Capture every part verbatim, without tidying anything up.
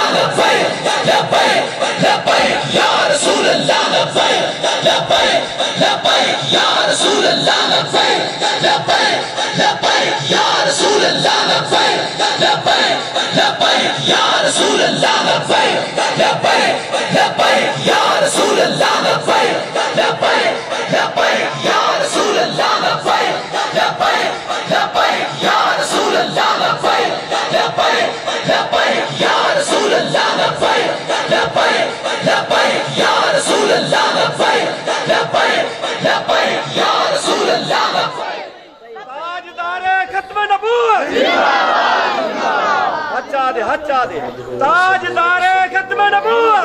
ताजदारे खत्म नबूवत,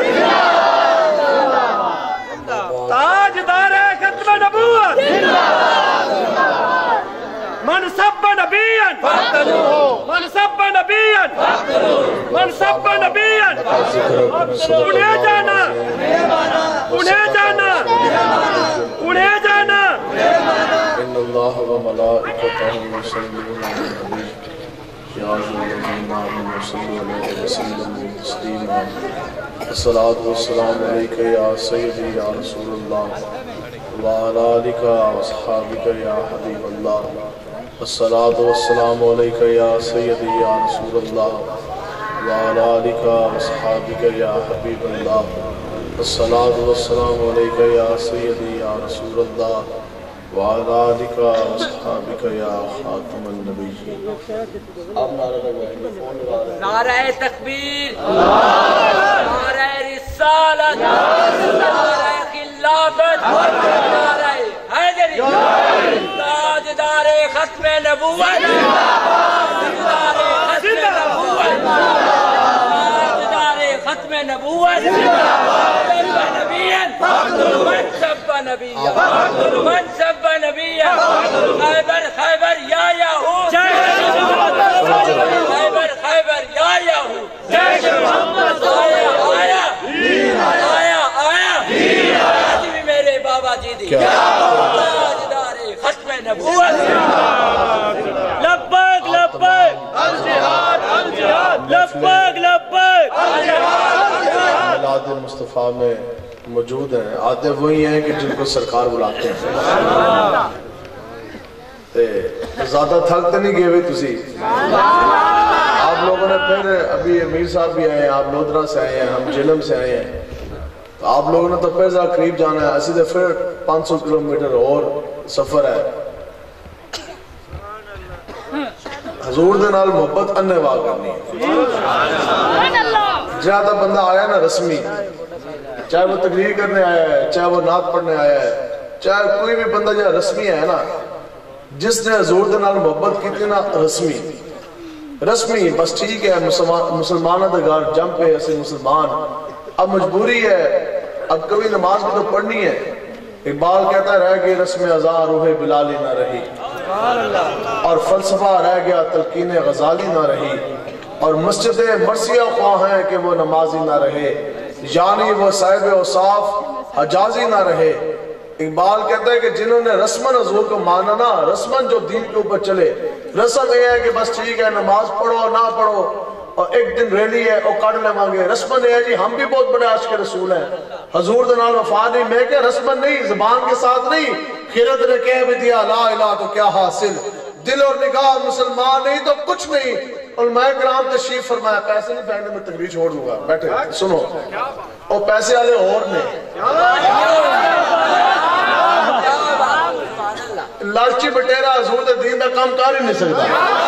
ताजदारे खत्म नबूवत, मन सब्ब नबियन मन सब्ब नबियन मन सब्ब नबियन, उन्हें जाना उन्हें जाना उन्हें जाना। इन्नल्लाह व मलाइकतहु युसल्लूना अलन नबी या अय्युहल्लज़ीना आमनू सल्लू अलैहि व सल्लिमू तस्लीमा। अस्सलातु वस्सलामु अलैका या सय्यदी या रसूलल्लाह व अला आलिका व अस्हाबिका या हबीबल्लाह। अस्सलातु वस्सलामु अलैका या सय्यदी या रसूलल्लाह व अला आलिका व अस्हाबिका या हबीबल्लाह। अस्सलातु वस्सलामु अलैका या सय्यदी या रसूलल्लाह व अला आलिका व अस्हाबिका या खातमुन नबिय्यीन। आप नारा लगाएंगे, फोन लगा रहे हैं। नारे तकबीर, नारे रिसालत, नारे खिलाफत, नारे हैदरी, ताजदारे खत्मे नबूवत, ताजदारे खत्मे नबूवत, ताजदारे खत्मे नबूवत, नबियन मन सब्बा नबिय्या मन सब्बा नबिय्या। खैबर खैबर या याहूद, खैबर खैबर या याहूद, आया आया आया आया आज भी मेरे बाबा जी दी ताजदारे खत्मे नबूवत। लब्बैक लब्बैक अल जिहाद अल जिहाद, लब्बैक लब्बैक अल जिहाद। मिलाद मुस्तफ़ा में मौजूद हैं, आते वही हैं कि जिनको सरकार बुलाते हैं। ज़्यादा थक तो नहीं गए हुए तुसी? आप लोगों ने फिर अभी अमीर साहब भी आए हैं, आप लोधरा से आए हैं, हम जिलम से आए हैं, तो आप लोगों ने तो फिर ज़रा करीब जाना है। असी तो फिर पाँच सौ किलोमीटर और सफ़र है। हजूर दे नाल मोहब्बत अन्नेवाह करनी है। ज्यादा बंदा आया ना रस्मी, चाहे वो तकरीर करने आया है, चाहे वो नात पढ़ने आया है, चाहे कोई भी बंदा जो रस्मी है ना, जिसने हजूर दे नाल मोहब्बत की थी ना, रस्मी रस्मी बस ठीक है। मुसलमानों के घर जम पे ऐसे मुसलमान, अब मजबूरी है, अब कभी नमाज भी तो पढ़नी है। इकबाल कहता रह गई रस्म अज़ा रूहे बिलाली ना रही, और फलसफा रह गया तलकीन गजाली ना रही, और मस्जिद मरसिया ख्वाह है कि वो नमाजी ना रहे, यानी वो साहिब औसाफ हजाजी ना रहे। इकबाल कहता है कि जिन्होंने रस्मन हजूर को माना ना, रस्मन जो दीन के ऊपर चले, रस्म ये है कि बस ठीक है नमाज पढ़ो ना पढ़ो, और एक दिन रैली है और काट लेवांगे। रस्मन ये है जी हम भी बहुत बड़े आशिक रसूल हैं, हजूर दे नाल वफा नहीं। मैं क्या रस्मन नहीं, ज़बान के साथ नहीं, खिरत ने कह भी दिया ला इलाहा तो क्या हासिल, दिल और निगाह मुसलमान नहीं तो कुछ नहीं। और मैं कराम तशरीफ फरमाया, पैसे नहीं फेंकने में तकरीर छोड़ दूंगा, बैठे सुनो। और पैसे वाले और ने लालची बटेरा हजूर दे दीन दा काम कर ही नहीं सकता।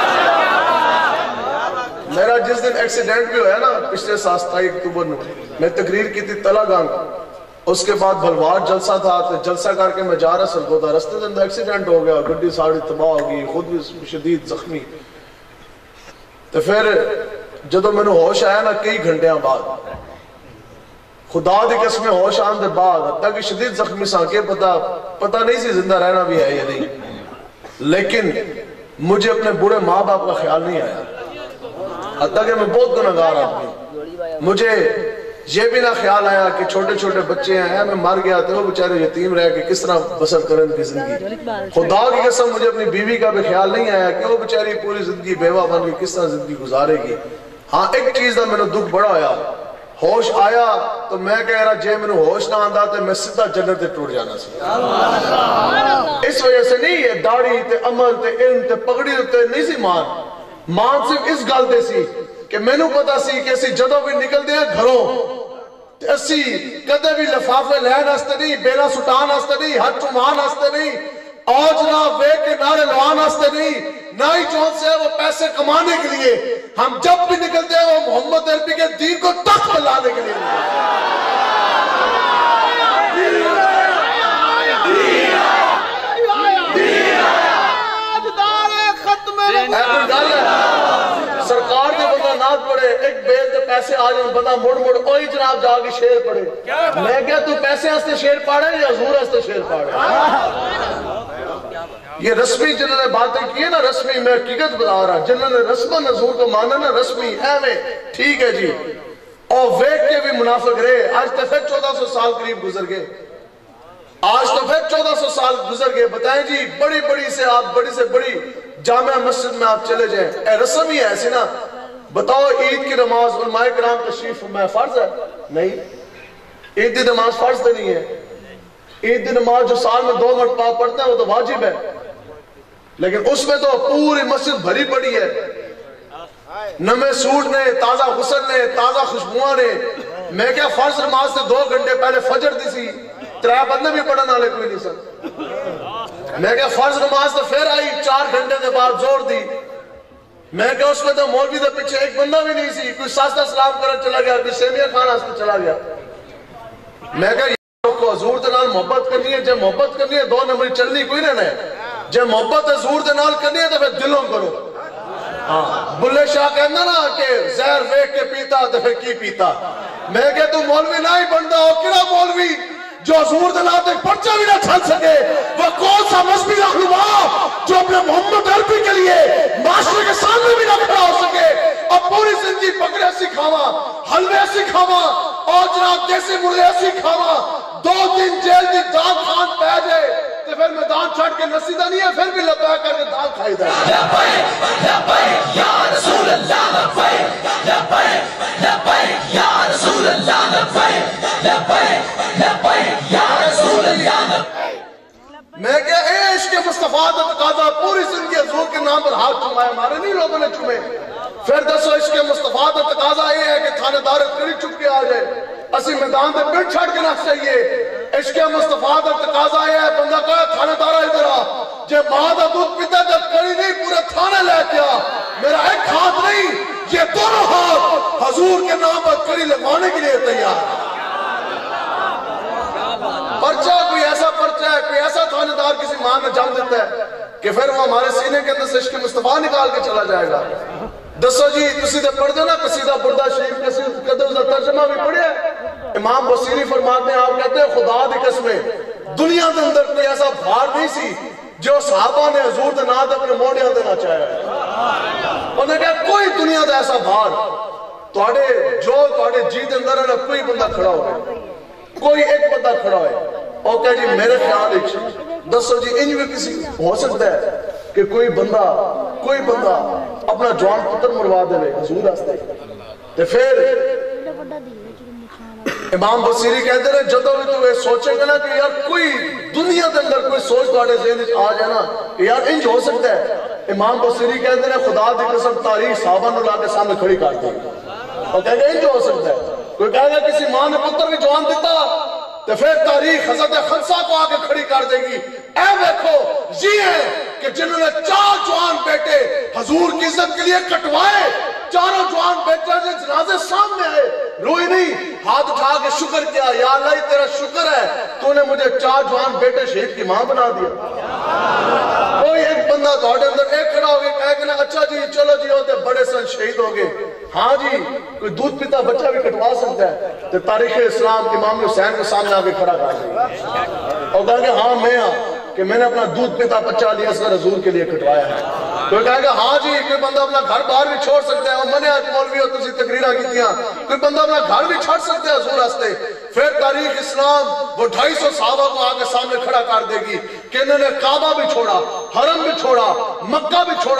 मेरा जिस दिन एक्सीडेंट भी होया ना पिछले साल सताई अक्टूबर में, मैं तकरीर की थी तलागंग, उसके बाद भलवार जलसा था, तो जलसा करके मैं जा रहा सरगोदा, रास्ते के अंदर एक्सीडेंट हो गया, गड्डी साड़ी तबाह हो गई, खुद भी शदीद जख्मी। तो फिर जदों मैंने होश आया ना कई घंटिया बाद, खुदा दी कसम होश आने के बाद, तक शदीद जख्मी सा के पता पता नहीं सी जिंदा रहना भी है या नहीं, लेकिन मुझे अपने बूढ़े माँ बाप का ख्याल नहीं आया। हत्ता कि मैं बहुत गुनहगार आदमी, मुझे ये भी ना ख्याल आया कि छोटे छोटे बच्चे हैं, मैं मर गया तो वो बेचारे यतीम रह के किस तरह बसर करें उनकी जिंदगी। खुदा की कसम मुझे अपनी बीवी का भी ख्याल नहीं आया कि वो बेचारी पूरी जिंदगी बेवा बन के किस तरह जिंदगी गुजारेगी। ہاں ایک چیز دا میں نے دکھ بڑا ہویا, ہوش آیا تو میں کہہ رہا جے میں نے ہوش نہ آندہ تو میں سدھا جنت تے ٹوٹ جانا سی. اس وجہ سے نہیں ہے داڑھی تے عمل تے علم تے پگڑی تے نہیں سی مان, مان صرف اس گل دے سی کہ میں نو پتا سی کہ اسی جدوں بھی نکل دے ہیں گھروں تے اسی کدے بھی لفافے لین ہستے نہیں, بیلا سٹان ہستے نہیں, ہاتھ چمان ہستے نہیں, آج نہ وے کے نعرے لوان ہستے نہیں, نہ ہی چون سے وہ پیسے کمانے کے لیے. ہم جب بھی نکلتے ہیں وہ محمد عربی کے دین کو تخت پہ لانے کے لیے سرکار کے بندہ نات پڑے, ایک بیل کے پیسے آ جائیں بندہ مڑ مڑ اوہی جناب جا کے شیر پڑے. میں کیا تو پیسے ہستے شیر پاڑے یا حضور ہستے شیر پاڑے؟ یہ رسمی جنہوں نے باتیں کی ہے نا, رسمی میں حقیقت بتا رہا, جنہوں نے رسم حضور کو مانا نا رسمی ایویں ٹھیک ہے جی, اور ویک کے بھی منافق رہے. آج تو پھر چودہ سو سال قریب گزر گئے, آج تو پھر چودہ سو سال گزر گئے. بتائیں جی بڑی بڑی سے آپ بڑی سے بڑی جامعہ مسجد میں آپ چلے جائیں, اے رسم ہی ہے ایسی نا. بتاؤ عید کی نماز علماء کرام تشریف میں فرض ہے نہیں, عید کی نماز فرض تو نہیں ہے. عید کی نماز جو سال میں دو مرتبہ پڑھتے ہیں وہ تو واجب ہے, لیکن اس میں تو پوری مسجد بھری پڑی ہے, نمے سوٹ نے, تازہ غسل نے, تازہ خوشبوئاں نے. میں کیا فرض نماز سے دو گھنٹے پہلے فجر دی سی, ترے بندے بھی پڑھن والے کوئی نہیں سن. میں کیا فرض نماز تو پھر آئی چار گھنٹے کے بعد زور دی. میں کیا اس میں تو مولوی دے پیچھے ایک بندہ بھی نہیں سی, کوئی ساستا سلام کرن چلا گیا, کوئی سیمیہ کھانا ہستے چلا گیا. میں کہا کو حضور دے نال محبت کرنی ہے, جب محبت کرنی ہے دو نمبر چلنی کوئی نہ ہے. جب محبت حضور دے نال کرنی ہے تو پھر دلوں کرو. بلے شاہ کہنا نا کہ زہر ویک کے پیتا تو پھر کی پیتا. میں کہ تو مولوی نہ ہی بنتا ہو, کڑا مولوی جو حضور دے نال ایک پرچہ بھی نہ چھل سکے, وہ کون سا مذہبی رہنما جو اپنے محمد عربی کے لیے معاشرے کے سامنے بھی نہ کھڑا ہو سکے, اور پوری زندگی پکڑے سی کھاوا, حلوے سی کھاوا, اور جناب دیسی مرغے سی کھاوا, دو دن جیل دی دان کھان پہ جائے تو پھر میدان چھڑ کے نصیدہ نہیں ہے, پھر بھی لبیک کر کے دان کھائی دا. لبیک لبیک یا رسول اللہ, لبیک لبیک لبیک یا رسول اللہ, لبیک لبیک لبیک یا رسول اللہ. میں کیا اے عشق مصطفیٰ دا تقاضا پوری زندگی حضور کے نام پر ہاتھ چھمائے, ہمارے نہیں لوگوں نے چھمے. پھر دسو عشق مصطفیٰ دا تقاضا یہ ہے کہ تھانے دار کڑی چپ کے آ جائے, اسی میدان دے پھر چھڑ کے نہ چاہیے. عشق مصطفیٰ دا تقاضا یہ ہے بندہ کہا تھانے دارہ ادھر آ, جے ماں دا دودھ پیتا جب کڑی نہیں پورے تھانے لے کے آ. میرا ایک ہاتھ نہیں, یہ دونوں ہاتھ حضور کے نام پر کڑی لگوانے کے لیے تیار. پرچہ کوئی ایسا پرچہ ہے, کوئی ایسا تھانے دار کسی ماں نے جان دیتا ہے کہ پھر وہ ہمارے سینے کے اندر سے عشق مصطفیٰ نکال کے چلا جائے گا. دسو جی تسی تے پڑھ دے نا قصیدہ بردہ شریف قصیدہ قدر اس ترجمہ بھی پڑھے. امام بصیری فرماتے ہیں, آپ کہتے ہیں خدا دی قسمیں دنیا کے اندر کوئی ایسا بھار نہیں سی جو صحابہ نے حضور دے نام اپنے موڑیاں دینا چاہیا ہے. انہوں نے کہا کوئی دنیا دا ایسا بھار تواڈے جو تواڈے جی دے اندر ہے نا, کوئی بندہ کھڑا ہوئے, کوئی ایک بندہ کھڑا ہوئے اور کہا جی میرے خیال ایک دسو جی انج بھی کسی ہو سکتا ہے کہ کوئی بندہ کوئی بندہ اپنا جوان پتر مروا دے حضور واسطے. تے پھر امام بصیری کہتے ہیں جدوں بھی تو یہ سوچیں گے نا کہ یار کوئی دنیا کے اندر کوئی سوچ تواڈے ذہن وچ آ جائے نا کہ یار انج ہو سکتا ہے, امام بصیری کہتے ہیں خدا دی قسم تاریخ صحابہ نو لا کے سامنے کھڑی کر دے اور کہے گا انج ہو سکتا ہے. کوئی کہے گا کسی ماں نے پتر بھی جوان دیتا تو پھر تاریخ حضرت خنسا کو آ کے کھڑی کر دے گی. اے دیکھو یہ ہے کہ جنہوں نے چار جوان بیٹے حضور کی عزت کے لیے کٹوائے, چاروں جوان بیٹے سے جنازے سامنے آئے, روئی نہیں, ہاتھ اٹھا کے شکر کیا, یا اللہ تیرا شکر ہے تو نے مجھے چار جوان بیٹے شہید کی ماں بنا دیا. کوئی ایک بندہ تھوڑے اندر ایک کھڑا ہو گیا کہے کہ نا اچھا جی چلو جی ہوتے بڑے سن شہید ہو گئے, ہاں جی کوئی دودھ پیتا بچہ بھی کٹوا سکتا ہے, تو تاریخ اسلام امام حسین کے سامنے آ کے کھڑا کر دیا اور کہا کہ ہاں میں ہاں کہ میں نے اپنا دودھ پیتا بچہ لیا اصغر حضور کے لیے کٹوایا ہے. کوئی کہے گا ہاں جی کوئی بندہ اپنا گھر باہر بھی چھوڑ سکتا ہے, اور میں نے آج مولوی ہو تسی تقریرہ کی دیا, کوئی بندہ اپنا گھر بھی چھوڑ سکتا ہے حضور واسطے. پھر تاریخ اسلام وہ ڈھائی سو صحابہ کو آگے سامنے کھڑا کر دے گی کہ انہوں نے کعبہ بھی چھوڑا, حرم بھی چھوڑا, مکہ بھی چھوڑا,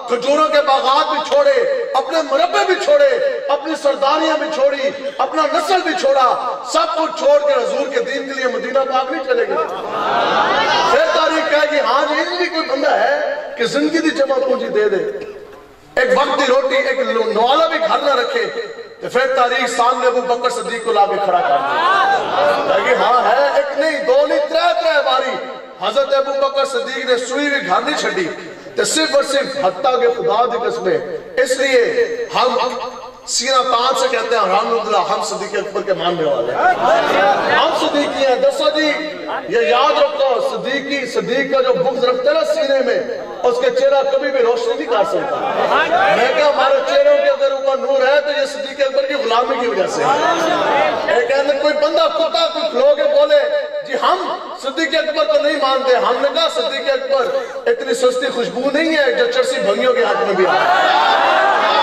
کھجوروں کے باغات بھی چھوڑے، اپنے مربع بھی چھوڑے، اپنی سرداریاں بھی چھوڑی، اپنا نسل بھی چھوڑا، سب کچھ چھوڑ کے حضور کے دین کے لیے مدینہ پاک نہیں چلے گئے۔ پھر تاریخ کہے کہ ہاں جی ان بھی کوئی بندہ ہے کہ زندگی دی جمع پونجی دے دے، ایک وقت دی روٹی ایک نوالا بھی گھر نہ رکھے، تو پھر تاریخ سامنے ابو بکر صدیق کو لا کے کھڑا کر دے کہ ہاں ہے، ایک نہیں دو نہیں ترے ترے باری حضرت ابو بکر صدیق نے سوئی بھی گھر نہیں چھڑی، تو صرف اور صرف حتیٰ کہ خدا دی قسمیں۔ اس لیے ہم سینہ تان سے کہتے ہیں الحمدللہ ہم صدیق اکبر کے ماننے والے ہیں، ہم صدیقی ہیں۔ دسو جی یہ یاد رکھو، صدیقی صدیق کا جو بغض رکھتے ہیں نا سینے میں، اس کے چہرہ کبھی بھی روشنی نہیں کر سکتا۔ میں کہ ہمارے چہروں کے اگر اوپر نور ہے تو یہ صدیق اکبر کی غلامی کی وجہ سے ہے۔ ایک ہے کوئی بندہ کتا کوئی کھلو کے بولے جی ہم صدیق اکبر کو نہیں مانتے، ہم نے کہا صدیق اکبر اتنی سستی خوشبو نہیں ہے جو چرسی بھنگیوں کے ہاتھ میں بھی آئے۔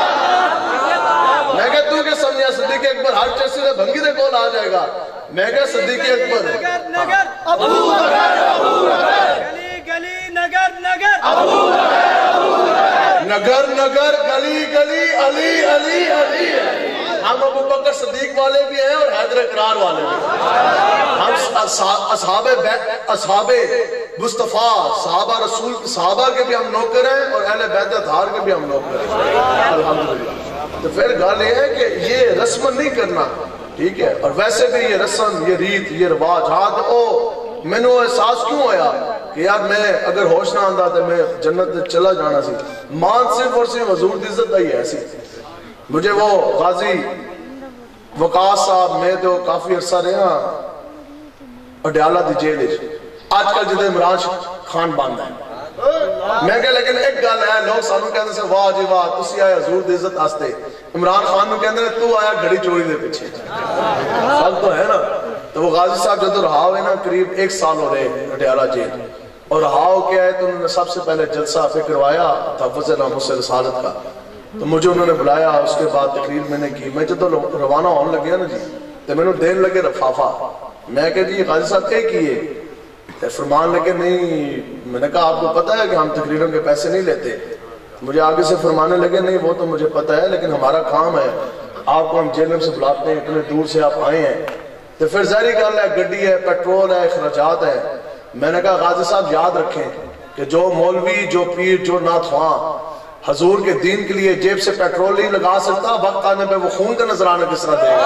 میں کہا تو کہ سمجھا صدیق اکبر ہر چرسی نے بھنگی دے کول آ جائے گا، میں کہا صدیق اکبر نگر ابو بکر، گلی گلی نگر نگر ابو بکر، نگر نگر گلی گلی علی علی علی۔ ہم ابو بکر صدیق والے بھی ہیں اور حیدر اقرار والے بھی ہیں۔ ہم اصحاب اصحاب مصطفیٰ صحابہ رسول صحابہ کے بھی ہم نوکر ہیں اور اہل بیت اطہار کے بھی ہم نوکر ہیں الحمدللہ۔ تو پھر گال یہ ہے کہ یہ رسم نہیں کرنا، ٹھیک ہے، اور ویسے بھی یہ رسم یہ ریت یہ رواج ہاں تو میں نے احساس کیوں ہویا کہ یار میں اگر ہوش نہ آندہ تو میں جنت چلا جانا سی، مان صرف اور صرف حضور دی عزت آئی ایسی۔ مجھے وہ غازی وقاص صاحب میں تو کافی عرصہ رہا اڈیالہ دی جیل آج کل جدے عمران خان باندھا ہے، میں کہا لیکن ایک گل ہے لوگ سانوں کہتے ہیں واہ جی واہ تسی آئے حضور دی عزت آستے، عمران خان نو کہتے ہیں تو آیا گھڑی چوری دے پیچھے، سب تو ہے نا۔ تو وہ غازی صاحب جدو رہا ہوئے نا قریب ایک سال ہو رہے اڈیالہ جیل، اور رہا ہو کیا ہے تو انہوں نے سب سے پہلے جلسہ پہ کروایا تحفظ ناموس رسالت کا، تو مجھے انہوں نے بلایا، اس کے بعد تقریر میں نے کی، میں جدو روانہ ہونے لگیا نا جی تو میں نے دین لگے رفافہ، میں کہا جی غازی صاحب کیا کیے، تو فرمان لگے نہیں، میں نے کہا آپ کو پتہ ہے کہ ہم تقریروں کے پیسے نہیں لیتے، مجھے آگے سے فرمانے لگے نہیں وہ تو مجھے پتہ ہے لیکن ہمارا کام ہے، آپ کو ہم جیلوں سے بلاتے ہیں اتنے دور سے آپ آئے ہیں، تو پھر ظاہری گل ہے گڈی ہے پیٹرول ہے اخراجات ہے۔ میں نے کہا غازی صاحب یاد رکھیں کہ جو مولوی جو پیر جو ناتخواں حضور کے دین کے لیے جیب سے پیٹرول نہیں لگا سکتا، وقت آنے پہ وہ خون کا نظرانہ کس طرح دے گا؟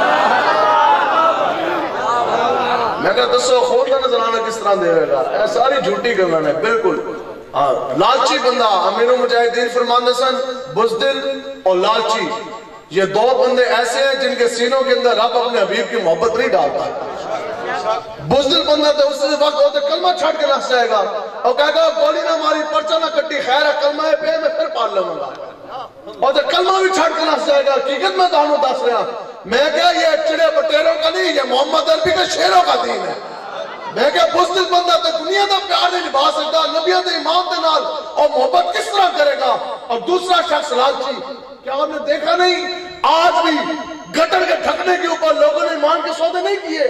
میں کہا دسو خون کا نظرانہ کس طرح دے گا؟ اے ساری جھوٹی گنگن ہے بالکل۔ لالچی بندہ امیر المجاہدین فرماندے سن بزدل اور لالچی یہ دو بندے ایسے ہیں جن کے سینوں کے اندر رب اپنے حبیب کی محبت نہیں ڈالتا۔ بزدل بندہ تو اس وقت ہوتے کلمہ چھڑ کے نس جائے گا اور کہے گا گولی نہ ماری پرچہ نہ کٹی خیر ہے کلمہ ہے پہ میں پھر پال لوں گا، اور تو کلمہ بھی چھڑ کے نس جائے گا۔ حقیقت میں دانوں دس رہا میں کہا یہ چڑے بٹیروں کا نہیں، یہ محمد عربی کے شیروں کا دین ہے۔ میں کہا بزدل بندہ تو دنیا دا پیار نہیں نبھا سکتا، نبیوں دے ایمان دے نال اور محبت کس طرح کرے گا؟ اور دوسرا شخص لالچی، کیا آپ نے دیکھا نہیں آج بھی گٹر کے ٹھکنے کے اوپر لوگوں نے ایمان کے سودے نہیں کیے؟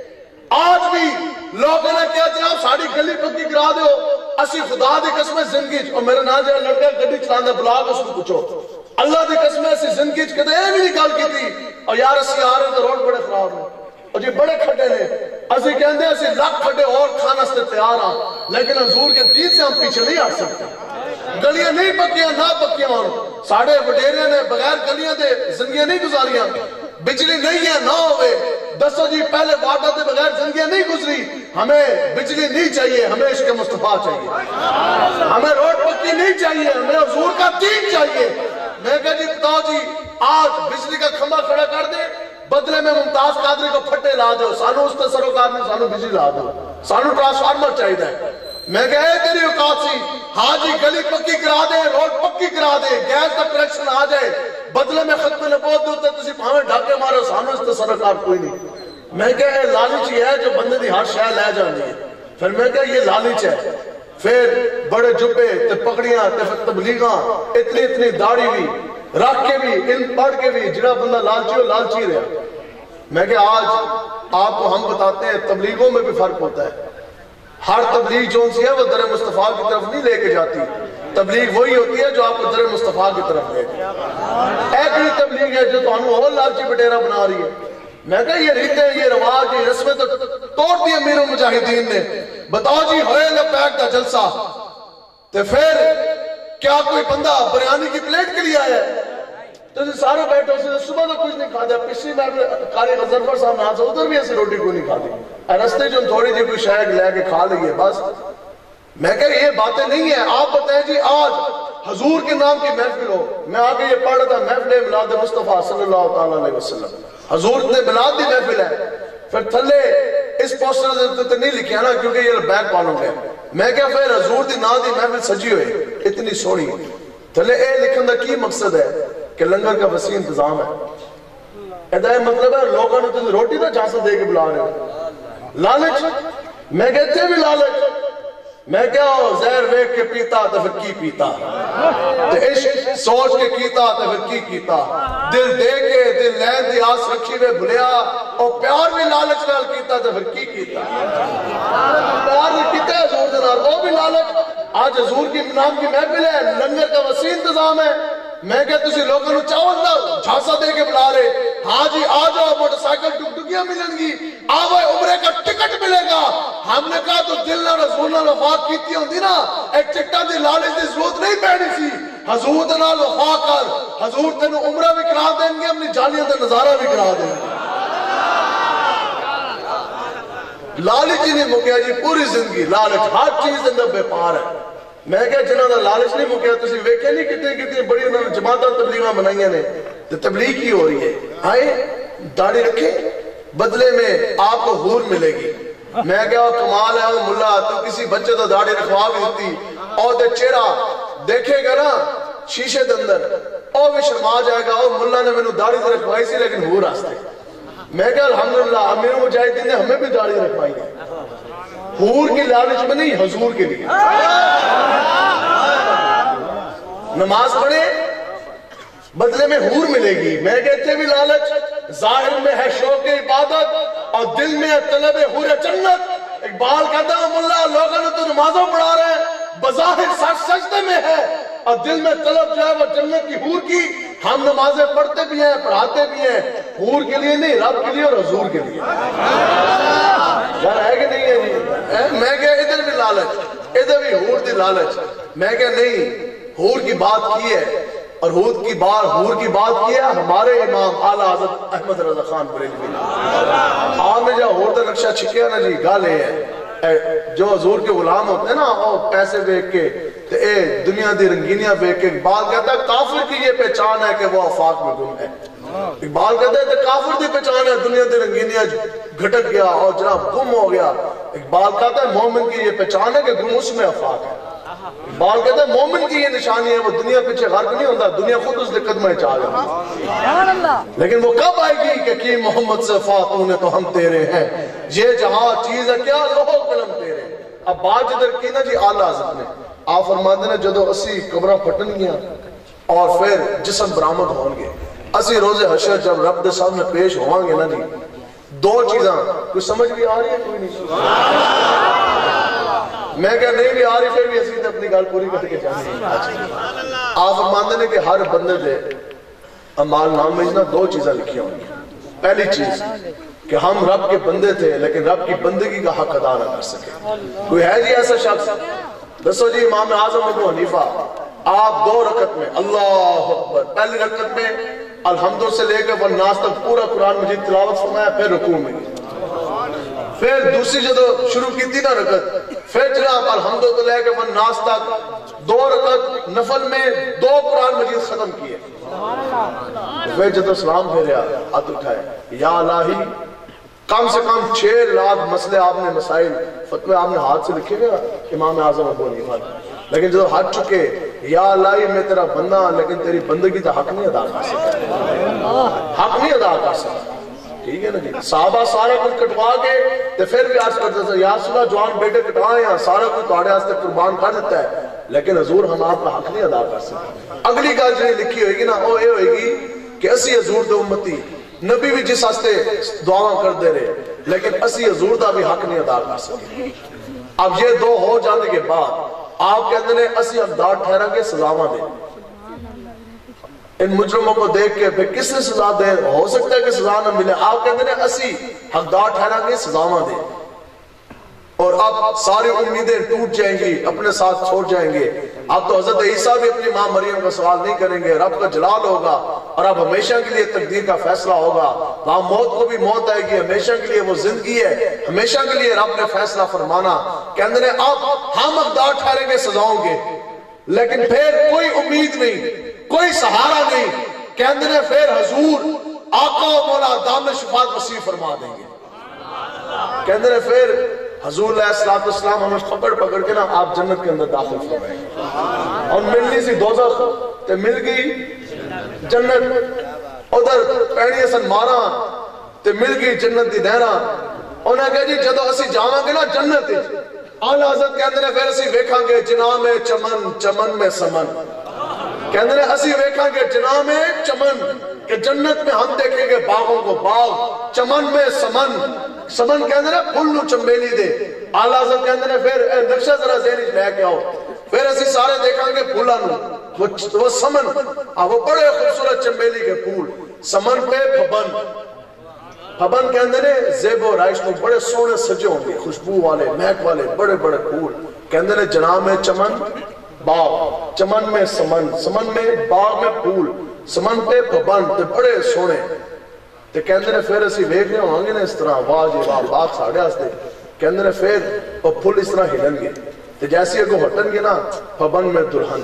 آج بھی لوگوں نے کہا جناب ساڑی گلی پکی کرا دیو، اسی خدا دی قسمیں زندگی اور میرے نام جہاں لڑکا گڑی چلانے بلا کے اس کو پوچھو اللہ دی قسمیں اسی زندگی کہتے ہیں بھی نہیں گل کی تھی، اور یار اسی آ رہے تو روڈ بڑے خراب ہیں اور جی بڑے کھڑے نے، اسی کہندے اسی لاکھ کھڑے اور کھانا سے تیار ہاں لیکن حضور کے دین سے ہم پیچھے نہیں آ سکتے۔ گلیاں نہیں پکیاں نہ پکیاں ساڑھے وڈیرے نے بغیر گلیاں دے زندگیاں نہیں گزاریاں، بجلی نہیں ہے نہ ہوئے دسو جی پہلے واٹر دے بغیر زندگیاں نہیں گزری، ہمیں بجلی نہیں چاہیے، ہمیں عشق مصطفیٰ چاہیے، ہمیں روڈ پکی نہیں چاہیے، ہمیں حضور کا دین چاہیے۔ میں کہا جی بتاؤ جی آج بجلی کا کھمبا کھڑا کر دے بدلے میں ممتاز قادری کو پھٹے لا دو، سانو اس تے سروکار نے سانو بجلی لا دو، سانو ٹرانسفارمر چاہیے ہے۔ میں کہا اے تیری اوقات سی ہاں جی گلی پکی کرا دے روڈ پکی کرا دے گیس کا کنیکشن آ جائے بدلے میں ختم نبوت دے تسی بھاویں ڈھاکے مارو سانو اس تے سروکار کوئی نہیں۔ میں کہا اے لالچ ہی ہے جو بندے دی ہر شے لے جاندی ہے۔ پھر میں کہا یہ لالچ ہے، پھر بڑے جبے تے پگڑیاں تے تبلیغاں اتنی اتنی داڑھی بھی رکھ کے بھی علم پڑھ کے بھی جڑا بندہ لالچی ہو لالچی رہا۔ میں کہ آج آپ کو ہم بتاتے ہیں تبلیغوں میں بھی فرق ہوتا ہے، ہر تبلیغ جو سی ہے وہ در مصطفیٰ کی طرف نہیں لے کے جاتی، تبلیغ وہی ہوتی ہے جو آپ کو در مصطفیٰ کی طرف لے جائے۔ ایک ہی تبلیغ ہے جو تو ہم اور لالچی بٹیرہ بنا رہی ہے۔ میں کہا یہ ریتیں، یہ رواج، یہ رسمیں تو توڑ دی امیر المجاہدین نے۔ بتاؤ جی ہوئے لبیک دا جلسہ تو پھر کیا کوئی بندہ بریانی کی پلیٹ کے لیے آیا ہے؟ تو سارے بیٹھے اسے صبح تو کچھ نہیں کھا دیا، پچھلی میں قاری غزنفر صاحب نے آج ادھر بھی ایسے روٹی کو نہیں کھا دی، رستے جو تھوڑی جی کوئی شاید لے کے کھا لئیے بس۔ میں کہا یہ باتیں نہیں ہیں۔ آپ بتائیں جی آج حضور کے نام کی محفل ہو، میں آگے یہ پڑھ رہا تھا محفل میلاد مصطفیٰ صلی اللہ تعالیٰ علیہ وسلم، حضور نے میلاد دی محفل ہے، پھر تھلے اس پوسٹر سے نہیں لکھیا نا کیونکہ یہ بیک والوں گے۔ میں کہا پھر حضور دی نام دی محفل سجی ہوئے اتنی سونی، تھلے اے لکھن دا کی مقصد ہے کہ لنگر کا وسیع انتظام ہے۔ ادھا یہ مطلب ہے لوگوں نے تو روٹی دا جھانسا دے کے بلا رہے ہیں، لالچ۔ میں کہتے بھی لالچ، میں کیا زہر ویک کے پیتا تو پھر کی پیتا، تو عشق سوچ کے کیتا تو پھر کی کیتا، دل دے کے دل لین دی آس رکھی میں بھلیا، اور پیار بھی لالچ نال کیتا تو پھر کی کیتا، پیار بھی کیتا ہے حضور دے نال، وہ بھی لالچ۔ آج حضور کی نام کی محفل ہے، لنگر کا وسیع انتظام ہے، میں کہا تسی لوگوں نے چاول دا جھانسا دے کے بلا رہے، ہاں جی آ جاؤ موٹر سائیکل ٹک ٹکیاں ملیں گی، آوے عمرے کا ٹکٹ ملے گا۔ ہم نے کہا تو دل نہ رسول نہ وفا کیتی ہوندی نا، ایک ٹکٹا دی لالچ دی ضرورت نہیں پڑنی سی، حضور دے نال وفا کر، حضور تینوں عمرہ بھی کرا دیں گے، اپنی جانیاں دا نظارہ بھی کرا دیں گے۔ لالچ ہی نہیں مکیا جی، پوری زندگی لالچ، ہر چیز اندر بے پار ہے۔ میں کہا جنہاں دا لالچ نہیں مکیا، تسی ویکھے نہیں کتنی کتنی بڑی انہوں نے جماعتاں تبلیغاں بنائیاں نے، تو تبلیغ کی ہو رہی ہے، آئے داڑھی رکھے بدلے میں آپ کو حور ملے گی۔ میں کہا کمال ہے وہ ملا، تو کسی بچے تو داڑھی رکھوا بھی دیتی، اور دے چہرہ دیکھے گا نا شیشے دے اندر، اور بھی شرما جائے گا، اور ملا نے میں نے داڑھی تو رکھوائی سی لیکن حور آستے۔ میں کہا الحمدللہ امیر مجاہدین نے ہمیں بھی داڑھی رکھوائی ہے، حور کی لالچ میں نہیں، حضور کے لیے۔ نماز پڑھے بدلے میں حور ملے گی، میں کہتے بھی لالچ، ظاہر میں ہے شوق عبادت اور دل میں ہے طلب حور جنت۔ اقبال کہتا ہے ملا لوگوں نے تو نمازوں پڑھا رہے ہیں، بظاہر سچ سجدے میں ہے اور دل میں طلب جو ہے وہ جنت کی حور کی۔ ہم نمازیں پڑھتے بھی ہیں پڑھاتے بھی ہیں، حور کے لیے نہیں، رب کے لیے اور حضور کے لیے۔ یار ہے کہ نہیں ہے جی؟ میں کہا ادھر بھی لالچ، ادھر بھی حور دی لالچ۔ میں کہا نہیں، حور کی بات کی ہے، اور حور کی بات حور کی بات کی ہے ہمارے امام اعلیٰ حضرت احمد رضا خان بریلوی نے۔ آپ نے جہاں حور دا نقشہ چھکیا نا جی، گالے ہے جو حضور کے غلام ہوتے ہیں نا، وہ پیسے بیک کے تو اے دنیا دی رنگینیاں بیک کے، اقبال کہتا ہے کافر کی یہ پہچان ہے کہ وہ آفاق میں گم ہے۔ اقبال کہتا ہے کہ کافر دی پہچان ہے دنیا دی رنگینیاں گھٹک گیا اور جناب گم ہو گیا۔ اقبال کہتا ہے مومن کی یہ پہچان ہے کہ گم اس میں آفاق ہے۔ اقبال کہتا ہے مومن کی یہ نشانی ہے وہ دنیا پیچھے غرق نہیں ہوتا، دنیا خود اس نے قدمہ چاہ گیا، لیکن وہ کب آئے گی کہ کی محمد سے فاتون ہے تو ہم تیرے ہیں، یہ جہاں چیز ہے کیا لوہ قلم تیرے۔ اب بات جدر کی نا جی اعلیٰ حضرت نے، آپ فرماتے ہیں جدو اسی قبرہ پھٹن گیا اور پھر جسم برآمد ہوں گے، اسی روز حشر جب رب دے سامنے پیش ہوئیں گے نا جی، دو چیزاں کوئی سمجھ بھی آ رہی ہے کوئی نہیں؟ میں کہا نہیں بھی آ رہی پھر بھی اسی تے اپنی گال پوری کر کے چاہیے۔ آپ فرماتے ہیں کہ ہر بندے دے اعمال نام میں دو چیزیں لکھی ہوں گی۔ پہلی چیز کہ ہم رب کے بندے تھے لیکن رب کی بندگی کا حق ادا نہ کر سکے۔ کوئی ہے جی ایسا شخص؟ دسو جی امام اعظم ابو حنیفہ، آپ دو رکعت میں اللہ اکبر، پہلی رکعت میں الحمد سے لے کے والناس تک پورا قرآن مجید تلاوت فرمایا، پھر رکوع میں، پھر دوسری جدو شروع کی تھی نا رکعت، پھر جناب الحمد سے لے کے والناس تک دو رکعت نفل میں دو قرآن مجید ختم کیے، پھر جدو سلام پھیریا ہاتھ اٹھائے، یا الہی کم سے کم چھ لاکھ مسئلے آپ نے مسائل فتوے آپ نے ہاتھ سے لکھے گا امام اعظم ابو حنیفہ، لیکن جب ہاتھ چکے یا الہی میں تیرا بندہ ہوں لیکن تیری بندگی تو حق نہیں ادا کر سکتا، حق نہیں ادا کر سکتا۔ ٹھیک ہے نا جی، صحابہ سارا کچھ کٹوا کے تو پھر بھی عرض کرتا تھا یا رسول اللہ جوان بیٹے کٹوائے ہیں، سارا کچھ تھوڑے واسطے قربان کر دیتا ہے لیکن حضور ہم آپ کا حق نہیں ادا کر سکتے۔ اگلی گل جو لکھی ہوئے گی نا وہ یہ ہوئے گی کہ اسی حضور دے امتی نبی بھی جس واسطے دعاواں کر دے رہے لیکن اسی حضور دا بھی حق نہیں ادا کر سکتے۔ اب یہ دو ہو جانے کے بعد آپ کہتے ہیں اسی حقدار ٹھہرا کے سزاواں دے. ان مجرموں کو دیکھ کے پھر کس نے سزا دے؟ ہو سکتا ہے کہ سزا نہ ملے. آپ کہتے ہیں اسی حقدار ٹھہرا کے سزاواں دے. اور اب ساری امیدیں ٹوٹ جائیں گی, اپنے ساتھ چھوڑ جائیں گے. اب تو حضرت عیسیٰ بھی اپنی ماں مریم کا سوال نہیں کریں گے, رب کا جلال ہوگا اور اب ہمیشہ کے لیے تقدیر کا فیصلہ ہوگا. وہاں موت کو بھی موت آئے گی, ہمیشہ کے لیے وہ زندگی ہے, ہمیشہ کے لیے رب نے فیصلہ فرمانا. کہتے ہیں اب ہم حقدار ٹھہریں گے سزاؤں گے, لیکن پھر کوئی امید نہیں, کوئی سہارا نہیں. کہتے ہیں پھر حضور آقا و مولا دامن شفاعت وسیع فرما دیں گے. کہتے ہیں پھر حضور علیہ السلام ہمیں پکڑ پکڑ کے نا آپ جنت کے اندر داخل فرمائیں گے. اور ملنی سی دوزخ تے مل گئی جنت, ادھر پہنی سن مارا تے مل گئی جنت دی دہرا. انہیں کہا جی جدو اسی جاواں گے نا جنت, اعلیٰ حضرت کہتے ہیں پھر اسی ویکھاں گے جناح میں چمن, چمن میں سمن. کہتے ہیں اسی ویکھاں گے جناح میں چمن, کہ جنت میں ہم دیکھیں گے باغوں کو باغ, چمن میں سمن. سمن کہتے ہیں پھلو چمبیلی دے. اعلیٰ حضرت کہتے ہیں پھر نقشہ ذرا ذہن لے کے آؤ, پھر اسی سارے دیکھیں گے پھولاں نو, وہ سمن وہ بڑے خوبصورت چمبیلی کے پھول. سمن پہ پھبن, پھبن کہتے ہیں زیب و رائش کو بڑے سونے سجے ہوں گے, خوشبو والے مہک والے بڑے بڑے پھول. کہتے ہیں جناح میں چمن باغ, چمن میں سمن, سمن میں باغ میں پھول, سمن پہ پھبن تے بڑے سونے. تے کہندے نے پھر اسی ویکھ رہے ہوں گے نا اس طرح, واہ جی واہ باغ ساڑے واسطے. کہندے نے پھر وہ پھول اس طرح ہلن گے تے جیسے اگوں ہٹن گے نا پھبن میں دلہن.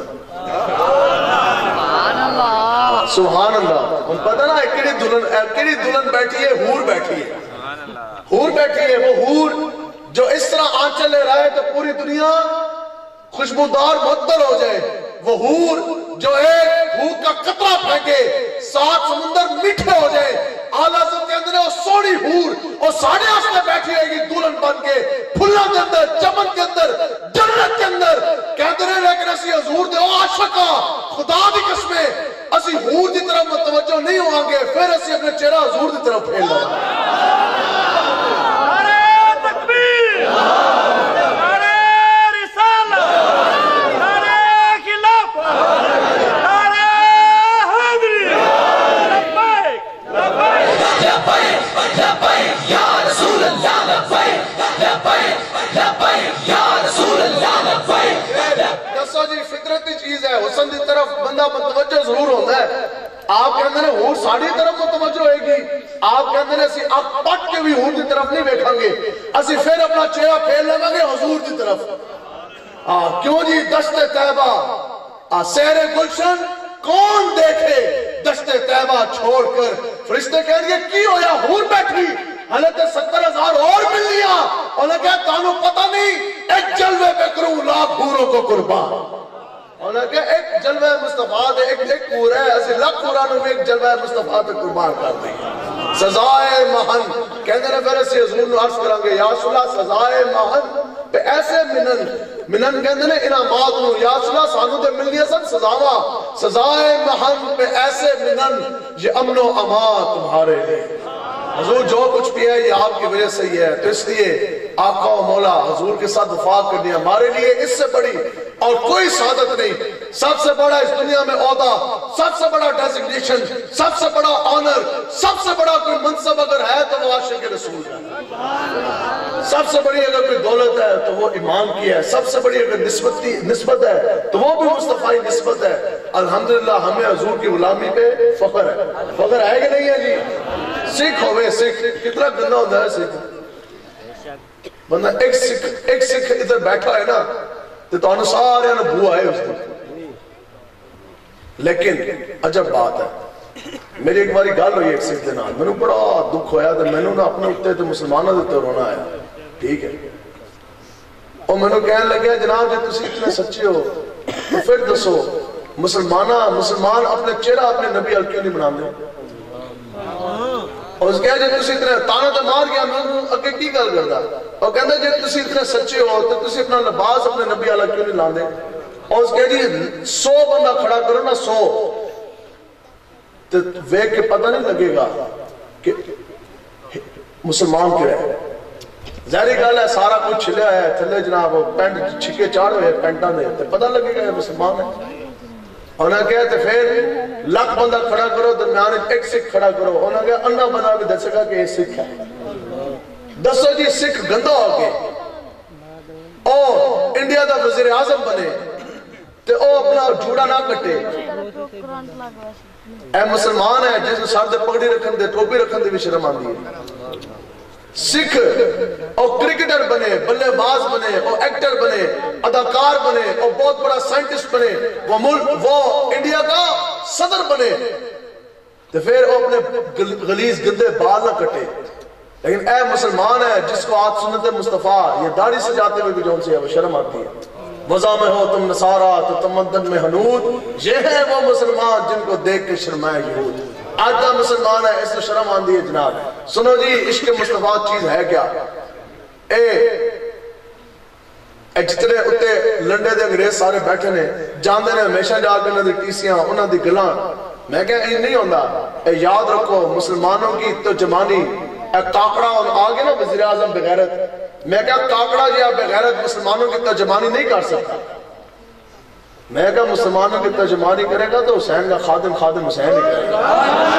سبحان اللہ. ہم پتہ نا کیڑی دلہن, کیڑی دلہن بیٹھی ہے, حور بیٹھی ہے, حور بیٹھی ہے. وہ حور جو اس طرح آنچل لے رہا ہے تو پوری دنیا خوشبودار معطر ہو جائے. وہ حور جو ایک بھوک کا قطرہ پھینکے سات سمندر میٹھے ہو جائے. اعلیٰ حضرت کے اندر وہ سوڑی حور اور ساڑھے آستے بیٹھی رہے گی دلہن بن کے, پھلا کے اندر, چمن کے اندر, جنت کے اندر. کہتے ہیں لیکن اسی حضور دے او عاشقا خدا دی قسمیں اسی حور دی طرف متوجہ نہیں ہوں گے, پھر اسی اپنے چہرہ حضور دی طرف پھیل لیں. نعرہ تکبیر, نعرہ رسالت, نعرہ خلافت, نعرہ حیدری, لبیک لبیک لبیک لبیک یا رسول اللہ, لبیک لبیک لبیک یا رسول اللہ, لبیک. دسو جی فطرتی چیز ہے, حسن دی طرف بندہ متوجہ ضرور ہوتا ہے. آپ کہتے ہیں حور ساڑھی طرف متوجہ ہوئے گی, آپ کہتے ہیں اسی آپ پٹ کے بھی حور دی طرف نہیں بیٹھیں گے, اسی پھر اپنا چہرہ پھیر لیں گے حضور دی طرف. کیوں جی دشت طیبہ سیر گلشن کون دیکھے, دشت طیبہ چھوڑ کر. فرشتے کہہ رہے کی ہویا, حور بیٹھی, حالت ستر ہزار اور مل لیا. انہوں نے کہا تانوں پتہ نہیں ایک جلوے پہ کروں لاکھ حوروں کو قربان. انہوں نے کہا ایک جلوہ مصطفیٰ دے ایک ایک پور ہے, ایسے لاکھ قرآنوں میں ایک جلوہ مصطفیٰ پہ قربان کر دیں. سزائے مہن کہتے ہیں پھر اسی حضور نے عرض کریں گے یا رسول اللہ سزائے مہن پہ ایسے منن, منن کہتے ہیں انعامات نو, یا رسول اللہ سانو دے مل گیا سن سزاوا, سزائے مہن پہ ایسے منن یہ امن و امان تمہارے لئے. حضور جو کچھ بھی ہے یہ آپ کی وجہ سے ہی ہے, تو اس لیے آقا و مولا حضور کے ساتھ وفا کرنی ہمارے لیے اس سے بڑی اور کوئی سعادت نہیں. سب سے بڑا اس دنیا میں عہدہ, سب سے بڑا ڈیزگنیشن, سب سے بڑا آنر, سب سے بڑا کوئی منصب اگر ہے تو وہ عاشق رسول ہے. سب سے بڑی اگر کوئی دولت ہے تو وہ ایمان کی ہے, سب سے بڑی اگر نسبت نسبت ہے تو وہ بھی مصطفی نسبت ہے. الحمدللہ ہمیں حضور کی غلامی پہ فخر ہے. فخر ہے کہ نہیں ہے جی؟ سکھ ہوئے سکھ, کتنا گندہ ہوتا ہے سکھ بندہ. ایک سکھ ایک سکھ ادھر بیٹھا ہے نا تو تو سارے نے بو آئے اس کو. لیکن عجب بات ہے, میری ایک باری گل ہوئی ایک سکھ کے نام, میں نے بڑا دکھ ہویا تو میں نے اپنے اتنے تو مسلمانوں دیتے رونا آیا. ٹھیک ہے, اور میں نے کہنے لگیا جناب جب تسی اتنے سچے ہو تو پھر دسو مسلمانہ مسلمان اپنے چہرہ اپنے نبی ال کیوں نہیں بنا دے. اور اس کہا جب تسی اتنے تانا تو مار گیا, میں اگے کی گل کردا, اور کہندا جب تسی اتنے سچے ہو تو تسی اپنا لباس اپنے نبی ال کیوں نہیں لاندے. اور اس کہا جی سو بندہ کھڑا کرو نا, سو تو ویک کے پتہ نہیں لگے گا کہ مسلمان کیا ہے. ظاہری گل ہے سارا کچھ چھلیا ہے تھلے جناب پینٹ چھکے چاڑ ہوئے پینٹاں دے تے پتہ لگے گا مسلمان ہے انہاں کہا تے پھر لاکھ بندہ کھڑا کرو درمیان ایک سکھ کھڑا کرو انہاں کہا انا بنا بھی دسے گا کہ یہ سکھ ہے دسو جی سکھ گندہ ہو کے او انڈیا دا وزیر اعظم بنے تے او اپنا جھوڑا نہ کٹے اے مسلمان ہے جس نے سر دے پگڑی رکھن دے ٹوپی رکھن دے بھی شرم آندی ہے سکھ او کرکٹر بنے بلے باز بنے او ایکٹر بنے اداکار بنے او بہت بڑا سائنٹسٹ بنے وہ ملک وہ انڈیا کا صدر بنے تو پھر وہ اپنے غلیظ گندے بال نہ کٹے لیکن اے مسلمان ہے جس کو آج سنت مصطفیٰ یہ داڑھی سجاتے ہوئے بھی جون سے ہے وہ شرم آتی ہے وضع میں ہو تم نصارہ تو تمدن میں حنود یہ ہے وہ مسلمان جن کو دیکھ کے شرمائے یہود آج کا مسلمان ہے اس کو شرم آندی ہے جناب سنو جی عشق مصطفیٰ چیز ہے کیا اے اے جتنے اتے لنڈے دے انگریز سارے بیٹھے نے جاندے نے ہمیشہ جا کے انہوں دی ٹیسیاں انہوں دی گلان میں کہا یہ نہیں ہوندہ اے یاد رکھو مسلمانوں کی تو جمانی اے کاکڑا آگے نا وزیر اعظم بغیرت میں کہا کاکڑا جی آپ بغیرت مسلمانوں کی ترجمانی نہیں کر سکتا میں کہا مسلمانوں کی ترجمانی کرے گا تو حسین کا خادم خادم حسین ہی کرے گا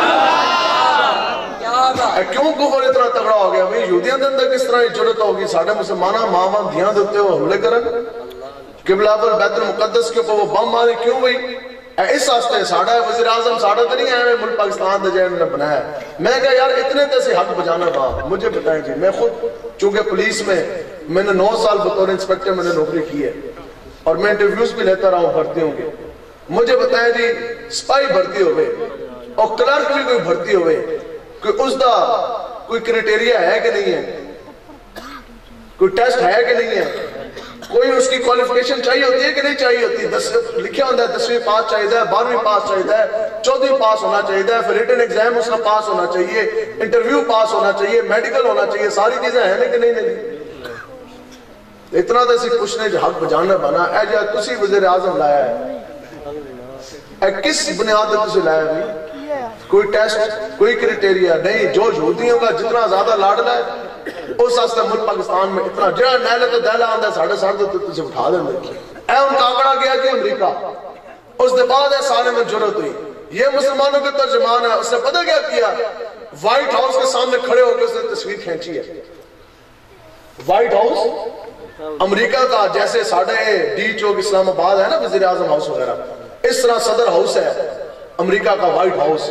اے کیوں کفر اتنا تگڑا ہو گیا بھئی یہودیاں دے اندر کس طرح جرت ہوگی ساڑھے مسلمانہ ماں دھیان دیتے ہو حملے کرن قبلہ پر بیت المقدس کے اوپر وہ بم مارے کیوں بھئی اے اس واسطے ساڑھا وزیر اعظم ساڑھا تو نہیں ہے ملک پاکستان دے جائے نے بنایا میں کہا یار اتنے تیسے حق بجانا تھا مجھے بتائیں جی میں خود چونکہ پولیس میں میں نے نو سال بطور انسپیکٹر میں نے نوکری کی ہے اور میں انٹرویوز بھی لیتا رہا ہوں بھرتیوں کے مجھے بتائیں جی سپائی بھرتی ہوئے اور کلرک بھی کوئی بھرتی ہوئے کوئی اس دا کوئی کرائٹیریا ہے کہ نہیں ہے کوئی ٹیسٹ ہے کہ نہیں ہے کوئی اس کی کوالیفیکیشن چاہیے ہوتی ہے کہ نہیں چاہیے ہوتی لکھیا ہوتا ہے دسویں پاس چاہیے ہے بارہویں پاس چاہیے ہے چودہویں پاس ہونا چاہیے ہے پھر ریٹن ایگزام اس کا پاس ہونا چاہیے انٹرویو پاس ہونا چاہیے میڈیکل ہونا چاہیے ساری چیزیں ہیں کہ نہیں نہیں اتنا تو اسی پوچھنے جو حق بجانا بنا اے جا تسی وزیر اعظم لایا ہے اے کس بنیاد پر تسی لایا ہے کوئی ٹیسٹ کوئی کرائٹیریا نہیں جو یہودیوں کا جتنا زیادہ لاڈلا ہے اس واسطے ملک پاکستان میں اتنا جہاں نیلے تو دہلا آندا ہے ساڑھے ساڑھے تو تجھے اٹھا دیں گے اے ان کاکڑا گیا کہ امریکہ اس دے بعد ہے سالے میں جرت ہوئی یہ مسلمانوں کے ترجمان ہے اس نے پتہ کیا کیا وائٹ ہاؤس کے سامنے کھڑے ہو کے اس نے تصویر کھینچی ہے وائٹ ہاؤس امریکہ کا جیسے ساڑھے ڈی چوک اسلام آباد ہے نا وزیر اعظم ہاؤس وغیرہ اس طرح صدر ہاؤس ہے امریکہ کا وائٹ ہاؤس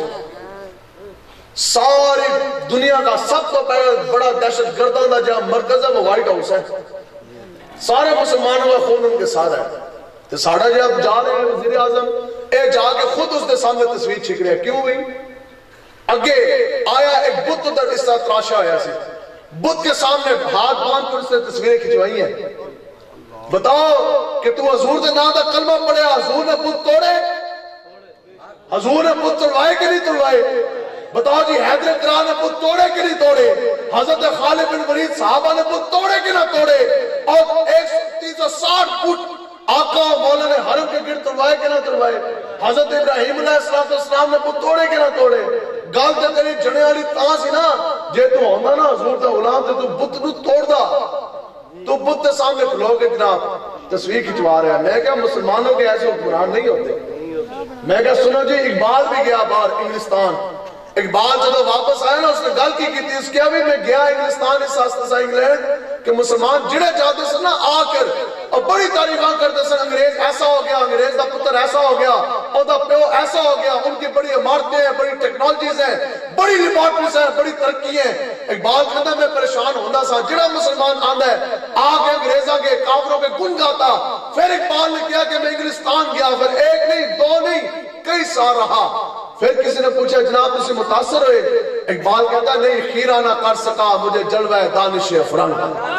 ساری دنیا کا سب تو بڑا دہشت گردوں کا جہاں مرکز ہے وہ وائٹ ہاؤس ہے سارے مسلمانوں کا خون ان کے ساتھ ہے تو ساڑھا جب جا رہے ہیں وزیر اعظم اے جا کے خود اس کے سامنے تصویر چھک رہے ہیں کیوں ہوئی اگے آیا ایک بت در اس طرح تراشا آیا سے بت کے سامنے ہاتھ باندھ کر اس نے تصویریں کھچوائی ہیں بتاؤ کہ تو حضور دے نام دا کلمہ پڑھے حضور نے بت توڑے حضور نے بت توڑوائے کہ نہیں توڑوائے بتاؤ جی حیدر کرا نے بت توڑے کہ نہیں توڑے حضرت خالد بن ولید صحابہ نے بت توڑے کہ نہ توڑے اور ایک سو تین سو ساٹھ فٹ آقا مولا نے حرم کے گرد توڑوائے کہ نہ توڑوائے حضرت ابراہیم علیہ السلام نے بت توڑے کہ نہ توڑے گال تے تیری جنے والی تاں سی نا جے تو ہوندا نا حضور دا غلام تے تو بت نو توڑ دا تو بت دے سامنے کھلو کے جناب تصویر کھچوا رہا ہے میں کہا مسلمانوں کے ایسے حکمران نہیں ہوتے میں کہا سنو جی اقبال بھی گیا باہر انگلستان اقبال جب واپس آیا نا اس نے گل کی کی تھی اس کیا بھی میں گیا انگلستان اس واسطے سے انگلینڈ کہ مسلمان جڑے جاتے سے نا آ کر اور بڑی تعریفاں کرتے سے انگریز ایسا ہو گیا انگریز دا پتر ایسا ہو گیا اور دا پیو ایسا ہو گیا ان کی بڑی عمارتیں ہیں بڑی ٹیکنالوجیز ہیں بڑی لیبارٹریز ہیں بڑی ترقی ہیں اقبال کہتا میں پریشان ہوندہ سا جڑا مسلمان آندہ ہے آ کے انگریزاں کے کافروں کے گن گاتا پھر اقبال نے کیا کہ میں انگلستان گیا پھر ایک نہیں دو نہیں کئی سال رہا پھر کسی نے پوچھا جناب تسی متاثر ہوئے اقبال کہتا نہیں خیرہ نہ کر سکا مجھے جلوہ دانش افرنگ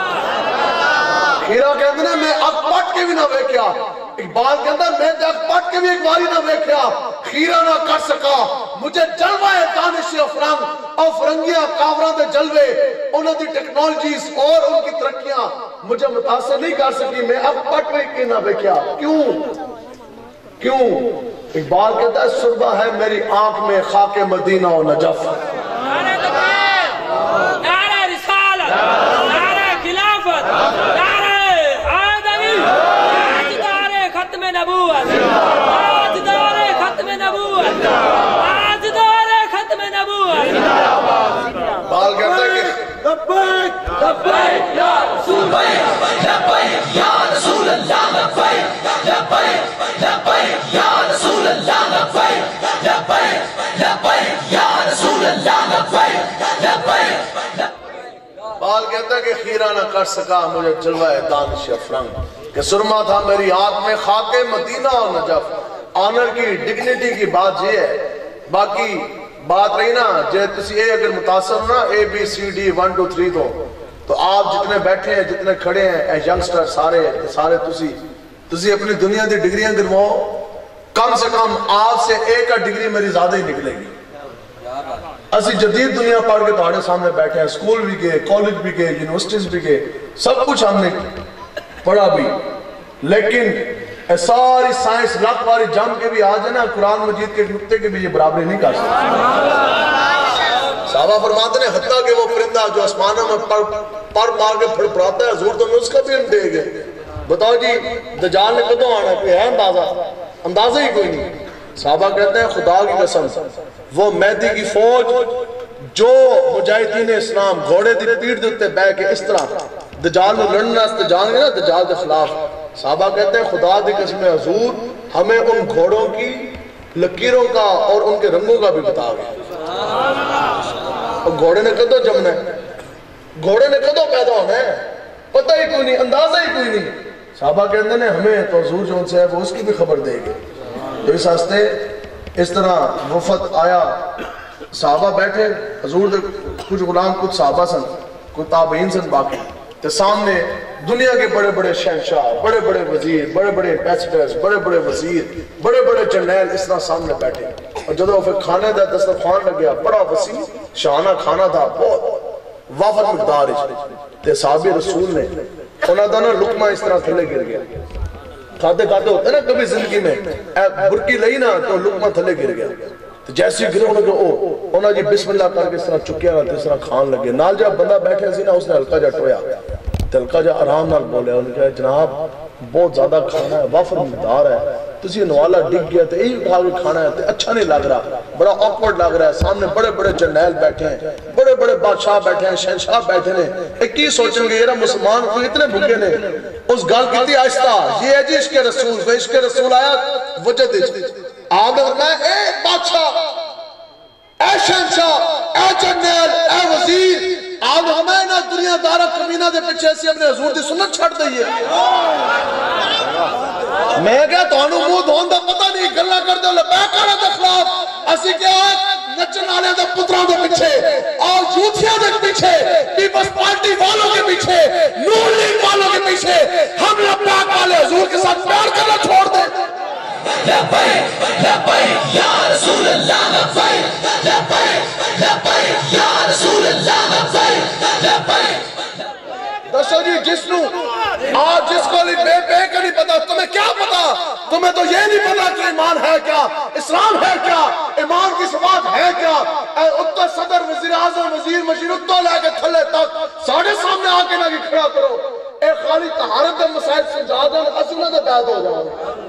خیرہ کہتا ہے میں اگ پٹ کے بھی نہ ویکیا اقبال کہتا ہے میں اگ پٹ کے بھی ایک باری نہ ویکیا خیرہ نہ کر سکا مجھے جلوہ دانش افرنگ اور فرنگیاں کافران دے جلوے انہوں دی ٹیکنالوجیز اور ان کی ترقیاں مجھے متاثر نہیں کر سکی میں اگ پٹ کے نہ ویکیا کیوں کیوں اقبال کہتا ہے سربہ ہے میری آنکھ میں خاک مدینہ و نجف نعرہ رسالت نعرہ خلافت लब्बैक या रसूल लब्बैक या रसूल अल्लाह लब्बैक लब्बैक लब्बैक या रसूल अल्लाह लब्बैक लब्बैक लब्बैक या रसूल अल्लाह लब्बैक लब्बैक। बाल कहता है कि खीरा न कर सका मुझे जलवा दानिश अफरंग, कि सुरमा था मेरी आंख में खाके मदीना और नजफ। ऑनर की डिग्निटी की बात ये है, बाकी बात रही ना जे तुसी ए अगर मुतासर हो ना A B C D one two three तो तो आप जितने बैठे हैं जितने खड़े हैं ए यंगस्टर सारे सारे तुसी तुसी अपनी दुनिया की डिग्रियां गिरवाओ, कम से कम आपसे एक का डिग्री मेरी ज्यादा ही निकलेगी। असि जदीद दुनिया पढ़ के तुम्हारे सामने बैठे हैं, स्कूल भी गए, कॉलेज भी गए, यूनिवर्सिटीज भी गए, सब कुछ हमने पढ़ा भी, लेकिन सारी साइंस लाख बारी जम के भी आ जाए ना कुरान मजीद के नुक्ते के भी ये बराबरी नहीं कर सकते। साहबा फरमाते हैं हत्ता कि वो परिंदा जो आसमानों में पर पर मार के फड़फड़ाता है, हुजूर तो उसका भी हम दे गए। बताओ जी दज्जाल ने कदों आना, कोई है अंदाजा? अंदाजा ही कोई नहीं। साहबा कहते हैं खुदा की कसम वो मेहदी की फौज जो मुजाहिदीन इस्लाम घोड़े की पीठ के उत्ते बैठ के इस तरह दज्जाल को लड़ने वास्ते जाएंगे ना दज्जाल के खिलाफ, साहबा कहते हैं खुदा की कसम हुजूर हमें उन घोड़ों की लकीरों का और उनके रंगों का भी बता गए। घोड़े ने कदों जमना है, घोड़े ने कदों पैदा होना है, पता ही कोई नहीं, अंदाजा ही कोई नहीं। साहबा कहते हैं हमें तो हुजूर जो से है वो उसकी भी खबर देंगे। तो इस वास्ते इस तरह वफद आया, साहबा बैठे, हुजूर दे कुछ गुलाम कुछ साहबा सन कुछ ताबईन सन, बाकी तो सामने दुनिया के बड़े बड़े शहंशाह, बड़े बड़े वजीर, बड़े बड़े एम्बेसडर्स, बड़े बड़े वजीर, बड़े बड़े जर्नैल इस तरह सामने बैठे। और जब फिर खाने का दस्तरखान लग गया, बड़ा वसी शाना खाना था, बहुत वाफद मिकदार ते साहबे रसूल ने उन्होंने ना लुकमा इस तरह थले गिर गया। खाते खाते होते ना कभी जिंदगी में बुरकी लई ना तो लुकमा थले गिर गया, तो जैसे गिरे उन्होंने ओ उन्होंने जी बिस्मिल्लाह करके इस तरह चुकिया ना इस तरह खान लगे। नाल जब बंदा बैठे सी ना उसने हल्का जा टोया, हल्का जा आराम नाल बोलिया, उन्होंने कहा जनाब बहुत ज्यादा खाना है, वाफर मिकदार है, तुसी नवाला डिग गया तो यही उठा के खाना है तो अच्छा नहीं लग रहा, बड़ा ऑकवर्ड लग रहा है, सामने बड़े बड़े जर्नैल बैठे हैं, बड़े बड़े बादशाह बैठे हैं, शहंशाह बैठे हैं, की सोचेंगे ये मुसलमान को इतने भूखे ने। उस गल की आहिस्ता ये है जी इश्क रसूल, इश्क रसूल आया वजद आदर में ए बादशाह ए शहंशाह ए जर्नैल ए वजीर आज हमें ना दुनियादारा कमीना दे पीछे से अपने हुजूर दी सुन्नत छड़ दईए। मैं क्या थानू मुंह धोन दा पता नहीं, गल्ला करदे हो लबैकारा दे खिलाफ असि क्या नचन वाले दे पुत्रों दे पीछे और यूथिया दे पीछे, पीपल्स पार्टी वालों के पीछे, नूर लीग वालों के पीछे हम लबैक वाले हुजूर के साथ प्यार करना छोड़ दे। लब्बैक लब्बैक या रसूल अल्लाह लब्बैक लब्बैक लब्बैक या रसूल अल्लाह लब्बैक लब्बैक। दसो जी जिसनु आज जिसको बे बे का नहीं पता, तुम्हें क्या पता? तुम्हें तो ये नहीं पता कि ईमान है क्या, इस्लाम है क्या, ईमान की सवात है क्या। उत्तर सदर वजीर आजम वजीर मशीर उत्तो लेके थले तक साढ़े सामने आके ना खड़ा करो, एक खाली तहारत के मसाइल समझा दो, असुना तो पैदा हो जाओ।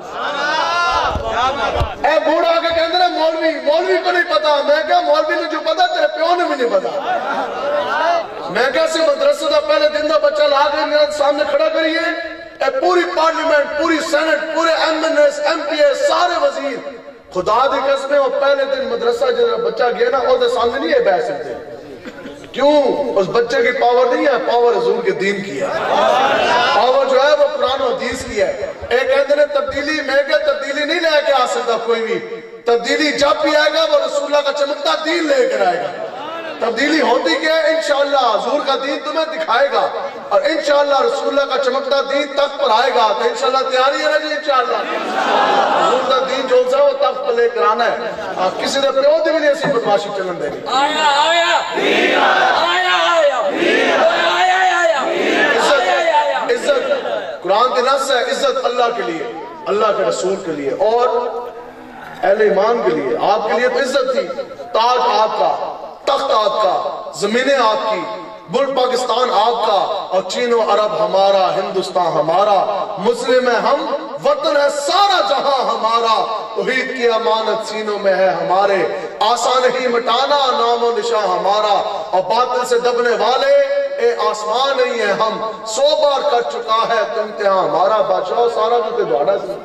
ए बूढ़ा आके कहते हैं मौलवी मौलवी को नहीं पता, मैं क्या मौलवी ने जो पता तेरे प्यो ने भी नहीं पता। मैं क्या से मदरसे का पहले दिन का बच्चा ला के मेरे सामने खड़ा करिए, पूरी पार्लियामेंट, पूरी सेनेट, पूरे M N S M P S सारे वजीर खुदा दी कसम और पहले दिन मदरसा जो बच्चा गया ना वो सामने नहीं है बैठ सकते। क्यों? उस बच्चे की पावर नहीं है, पावर हुजूर के दीन की है, पावर जो है वो कुरान और हदीस की है। एक कहते हैं तब्दीली, मैं क्या तब्दीली नहीं लेके आ सकता कोई भी, तब्दीली जब भी आएगा वो रसूलुल्लाह का चमकता दीन लेकर आएगा। तब्दीली होती क्या है? इंशाअल्लाह हुजूर का दीन तुम्हें दिखाएगा और इंशाअल्लाह रसूलुल्लाह का चमकता दीन तख्त पर आएगा। तो इंशाअल्लाह तैयारी है ना जी, इंशाअल्लाह हुजूर का दीन जो सा वो तख्त पर लेकर आना है। किसी ने प्यो दी भी नहीं ऐसी बदमाशी चलन देनी। आया आया आया आया आया आया इज्जत इज्जत कुरान के नस है, इज्जत अल्लाह के लिए, अल्लाह के रसूल के लिए और अहले ईमान के लिए। आपके लिए तो इज्जत थी, ताज आपका, तख्त आपका, जमीनें आपकी, मुल्क पाकिस्तान आपका और चीनो अरब हमारा, हिंदुस्तान हमारा, मुस्लिम है हम, वतन है सारा जहां हमारा, तौहीद की अमानत सीनों में है हमारे, आसान नहीं मिटाना नामो निशान हमारा और बातिल से दबने वाले اے آسمان نہیں ہے ہم سو بار کر چکا ہے تو امتحان ہمارا بادشاہ سارا کچھ تو دوڑا سی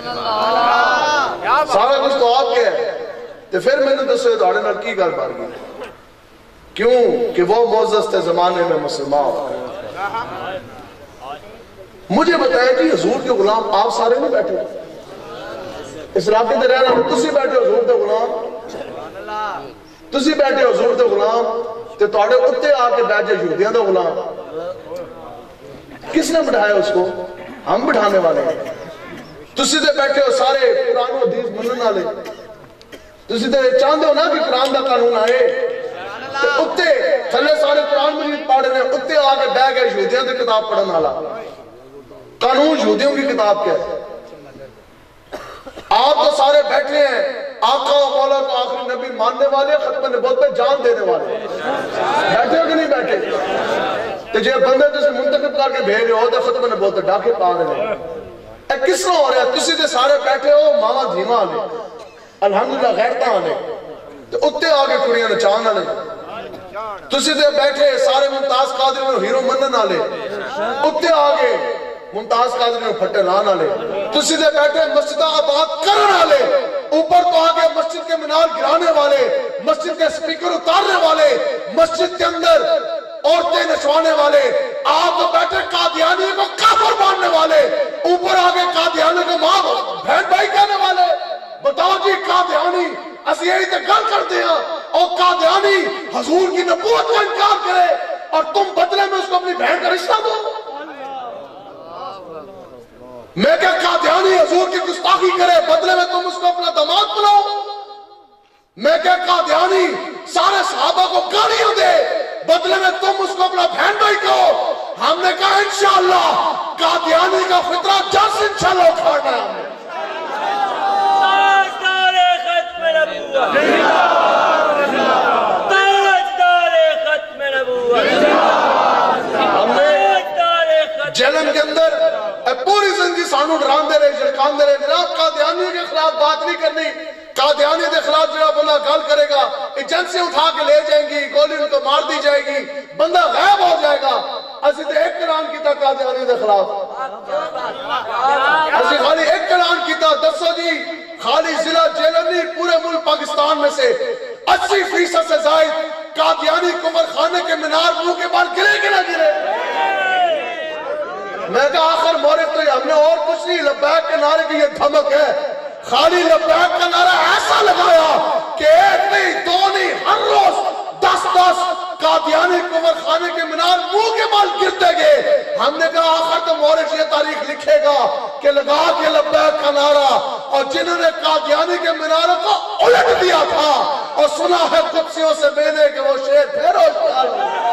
سارا کچھ تو آپ کے ہے تو پھر میں نے دسو دوڑے نہ کی گل بار گئی کیوں کہ وہ معزز تھے زمانے میں مسلمان مجھے بتایا کہ حضور کے غلام آپ سارے نہیں بیٹھے اس علاقے دے رہنا تسی بیٹھے حضور دے غلام تسی بیٹھے حضور دے غلام تے توڑے اتے آ کے بیٹھ جائے یہودیاں دا غلام کس نے بٹھایا اس کو ہم بٹھانے والے ہیں تسی تے بیٹھے ہو سارے قرآن و حدیث منن والے تسی تے چاہندے ہو نا کہ قرآن دا قانون آئے تے اتے تھلے سارے قرآن مجید پڑھ رہے اتے آ کے بیٹھ گئے یہودیاں دی کتاب پڑھن والا قانون یہودیوں کی کتاب کیا ہے آپ تو سارے بیٹھے ہیں آقا و مولا کو آخری نبی ماننے والے ختم نبوت پہ جان دینے والے بیٹھے ہو کہ نہیں بیٹھے تو جے بندے جسے منتخب کر کے بھیج رہے ہو تو ختم نبوت پہ ڈاکے پا رہے ہیں اے کس طرح ہو رہا ہے تسی تے سارے بیٹھے ہو ماما دھیما آنے الحمدللہ غیرتاں آنے تو اتے آگے کڑیاں نچان آنے تسی تے بیٹھے سارے ممتاز قادر میں ہیرو منن آنے اتے آگے ممتاز قادری میں پھٹے لان آلے تسی دے بیٹھے مسجدہ آباد کرن آلے اوپر تو آگے مسجد کے منار گرانے والے مسجد کے سپیکر اتارنے والے مسجد کے اندر عورتیں نچوانے والے آپ تو بیٹھے قادیانی کو کافر ماننے والے اوپر آگے قادیانی کو ماں بہن بھائی کہنے والے بتاؤ جی قادیانی اسی یہی تے گل کرتے ہیں اور قادیانی حضور کی نبوت کو انکار کرے اور تم بدلے میں اس کو اپنی بہن کا رشتہ دو میں کیا قادیانی حضور کی گستاخی کرے بدلے میں تم اس کو اپنا داماد بناؤ میں کیا قادیانی سارے صحابہ کو گالیاں دے بدلے میں تم اس کو اپنا بہن بھائی کہو ہم نے کہا انشاءاللہ قادیانی کا فطرہ جس انشاءاللہ اکھاڑنا ہے ہمیں تاجدار ختم نبوت تاجدار ختم نبوت ہم نے جہلم کے اندر پوری زندگی سانو ڈران دے رہے جھلکان دے رہے جناب قادیانی کے خلاف بات نہیں کرنی قادیانی کے خلاف جڑا بندہ گل کرے گا ایجنسی اٹھا کے لے جائیں گی گولی ان کو مار دی جائے گی بندہ غائب ہو جائے گا اسی تے ایک اعلان کیتا قادیانی کے خلاف اسی خالی ایک اعلان کیتا دسو جی خالی ضلع جہلم نہیں پورے ملک پاکستان میں سے اسی فیصد سے زائد قادیانی کمر خانے کے منار منہ کے بعد گرے کہ نہ گرے میں کہا آخر مورد تو ہم نے اور کچھ نہیں لبیک کے نعرے کی یہ دھمک ہے خالی لبیک کا نعرہ ایسا لگایا کہ ایک نہیں دو نہیں ہر روز دس دس قادیانی کمر خانے کے منار منہ کے بال گرتے گئے ہم نے کہا آخر تو مورد یہ تاریخ لکھے گا کہ لگا کے لبیک کا نعرہ اور جنہوں نے قادیانی کے مناروں کو الٹ دیا تھا اور سنا ہے قدسیوں سے میں نے کہ وہ شیر پھر ہوشیار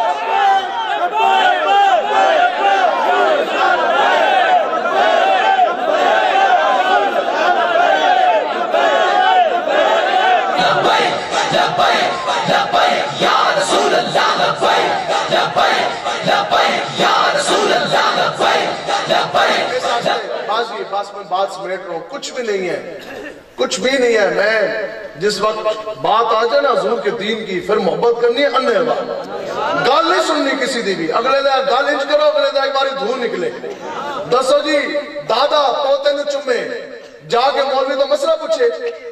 بس میں بات سمیٹ رہا ہوں کچھ بھی نہیں ہے کچھ بھی نہیں ہے میں جس وقت بات آ جائے نا حضور کے دین کی پھر محبت کرنی ہے انہیں بات گال نہیں سننی کسی دی بھی اگلے دے گال انچ کرو اگلے دے ایک باری دھو نکلے دسو جی دادا پوتے نے چمے جا کے مولوی تو مسئلہ پوچھے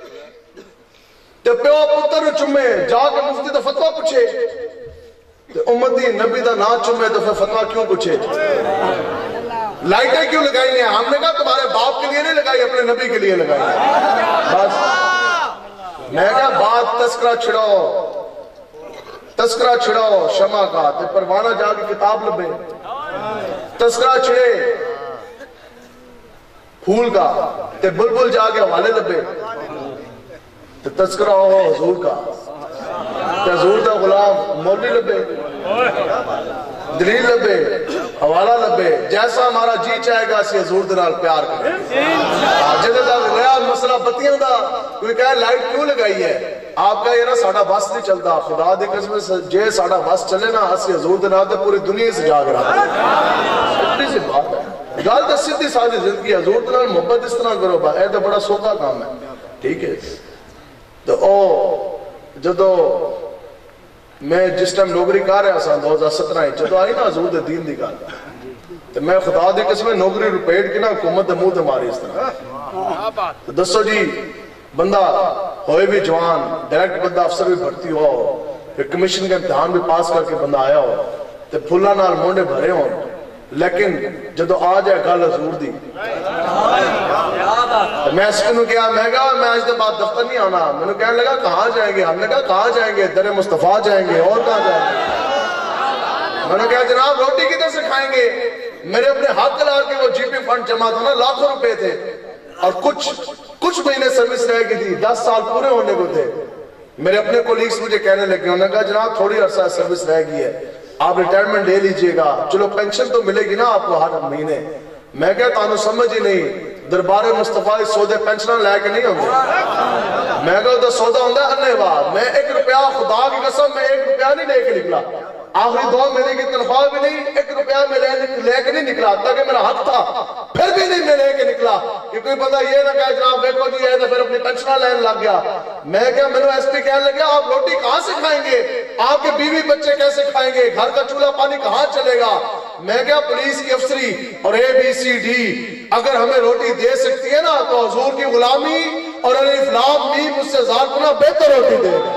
تے پیو پتر چمے جا کے مفتی تو فتوہ پوچھے تے امتی نبی دا نا چمے تو پھر فتوہ کیوں پوچھے لائٹیں کیوں لگائی ہیں ہم نے کہا تمہارے باپ کے لیے نہیں لگائی اپنے نبی کے لیے لگائی بس میں کہا بات تذکرہ چھڑاؤ تذکرہ چھڑاؤ شمع کا تے پروانہ جا کے کتاب لبے تذکرہ چھڑے پھول کا تے بلبل جا کے حوالے لبے تے تذکرہ ہو حضور کا تے حضور دا غلام مولوی لبے دلیل لبے حوالہ لبے جیسا ہمارا جی چاہے گا اسی حضور دنال پیار کریں جنہیں دا گیا مسئلہ بتیاں دا کوئی کہے لائٹ کیوں لگائی ہے آپ کہا یہ نا ساڑھا بس نہیں چلتا خدا دے قسم سے جے ساڑھا بس چلے نا اسی حضور دنال دے پوری دنیا سے جاگ رہا اتنی سی بات ہے گال دے سیدھی سادھی زندگی حضور دنال محبت اس طرح کرو با اے تو بڑا سوکھا کام ہے ٹھیک ہے تو او جدو میں جس ٹائم نوکری کر رہا سا دو ہزار سترہ جدو آئی نا حضور دے دین دی گل تو میں خدا دی قسم نوکری رپیٹ کے نا حکومت دے منہ تے ماری اس طرح تو دسو جی بندہ ہوئے بھی جوان ڈائریکٹ بندہ افسر بھی بھرتی ہو پھر کمیشن کا امتحان بھی پاس کر کے بندہ آیا ہو تو پھلا نال مونڈے بھرے ہوں لیکن جدو آ جائے گل حضور دی میں اس کو کیا میں کہا میں آج دے بعد دفتر نہیں آنا میں نے کہنے لگا کہاں جائیں گے ہم نے کہا کہاں جائیں گے در مصطفیٰ جائیں گے اور کہاں جائیں گے میں نے کہا جناب روٹی کدھر سے کھائیں گے میرے اپنے حق لا کے وہ جی پی فنڈ جمع تھا نا لاکھوں روپے تھے اور کچھ کچھ مہینے سروس رہ گئی تھی دس سال پورے ہونے کو تھے میرے اپنے کولیگز مجھے کہنے لگے انہوں نے کہا جناب تھوڑی عرصہ سروس رہ گئی ہے آپ ریٹائرمنٹ لے لیجئے گا چلو پینشن تو ملے گی نا آپ کو ہر مہینے میں کہتا ہوں سمجھ ہی نہیں دربار مصطفیٰ سودے پینشنر لے کے نہیں ہوں میں کہتا سودا ہوں انہیں بات میں ایک روپیہ خدا کی قسم میں ایک روپیہ نہیں لے کے نکلا آخری دو مہینے کی تنخواہ بھی نہیں ایک روپیہ میں لے کے نہیں نکلا تاکہ میرا حق تھا پھر بھی نہیں میں لے کے نکلا کہ کوئی بندہ یہ نہ کہا جناب دیکھو جی ہے تو پھر اپنی پینشنر لین لگ گیا میں کہا میں نے ایس پی کہنے لگا آپ روٹی کہاں سے کھائیں گے آپ کے بیوی بچے کیسے کھائیں گے گھر کا چولہا پانی کہاں چلے گا میں کہا پولیس کی افسری اور اے بی سی ڈی اگر ہمیں روٹی دے سکتی ہے نا تو حضور کی غلامی اور الف لام میم مجھ سے ہزار گنا بہتر روٹی دے گا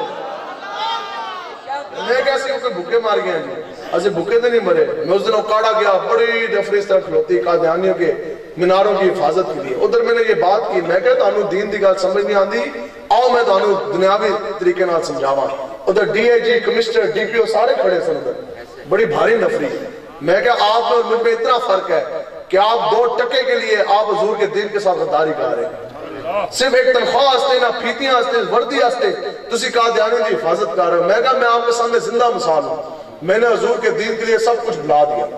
میں کیسے اوپر بھوکے مار گیا جی اسے بھوکے تو نہیں مرے میں اس دن اکاڑا گیا بڑی ڈفری اس طرح کھلوتی قادیانیوں کے مناروں کی حفاظت کے لیے ادھر میں نے یہ بات کی میں کہتا ہوں دین دی گل سمجھ نہیں آندی آؤ میں تو دنیاوی طریقے نال سمجھاواں ادھر D A G کمسٹر D P او سارے کھڑے سن ادھر بڑی بھاری نفری میں کہا آپ اور مجھ میں اتنا فرق ہے کہ آپ دو ٹکے کے لیے آپ حضور کے دین کے ساتھ غداری کر رہے ہیں صرف ایک تنخواہ ہستے نہ پھیتیاں ہستے وردی ہستے تسی قادیانیوں دی حفاظت کر رہے ہو میں کہا میں آپ کے سامنے زندہ مثال ہوں میں نے حضور کے دین کے لیے سب کچھ بلا دیا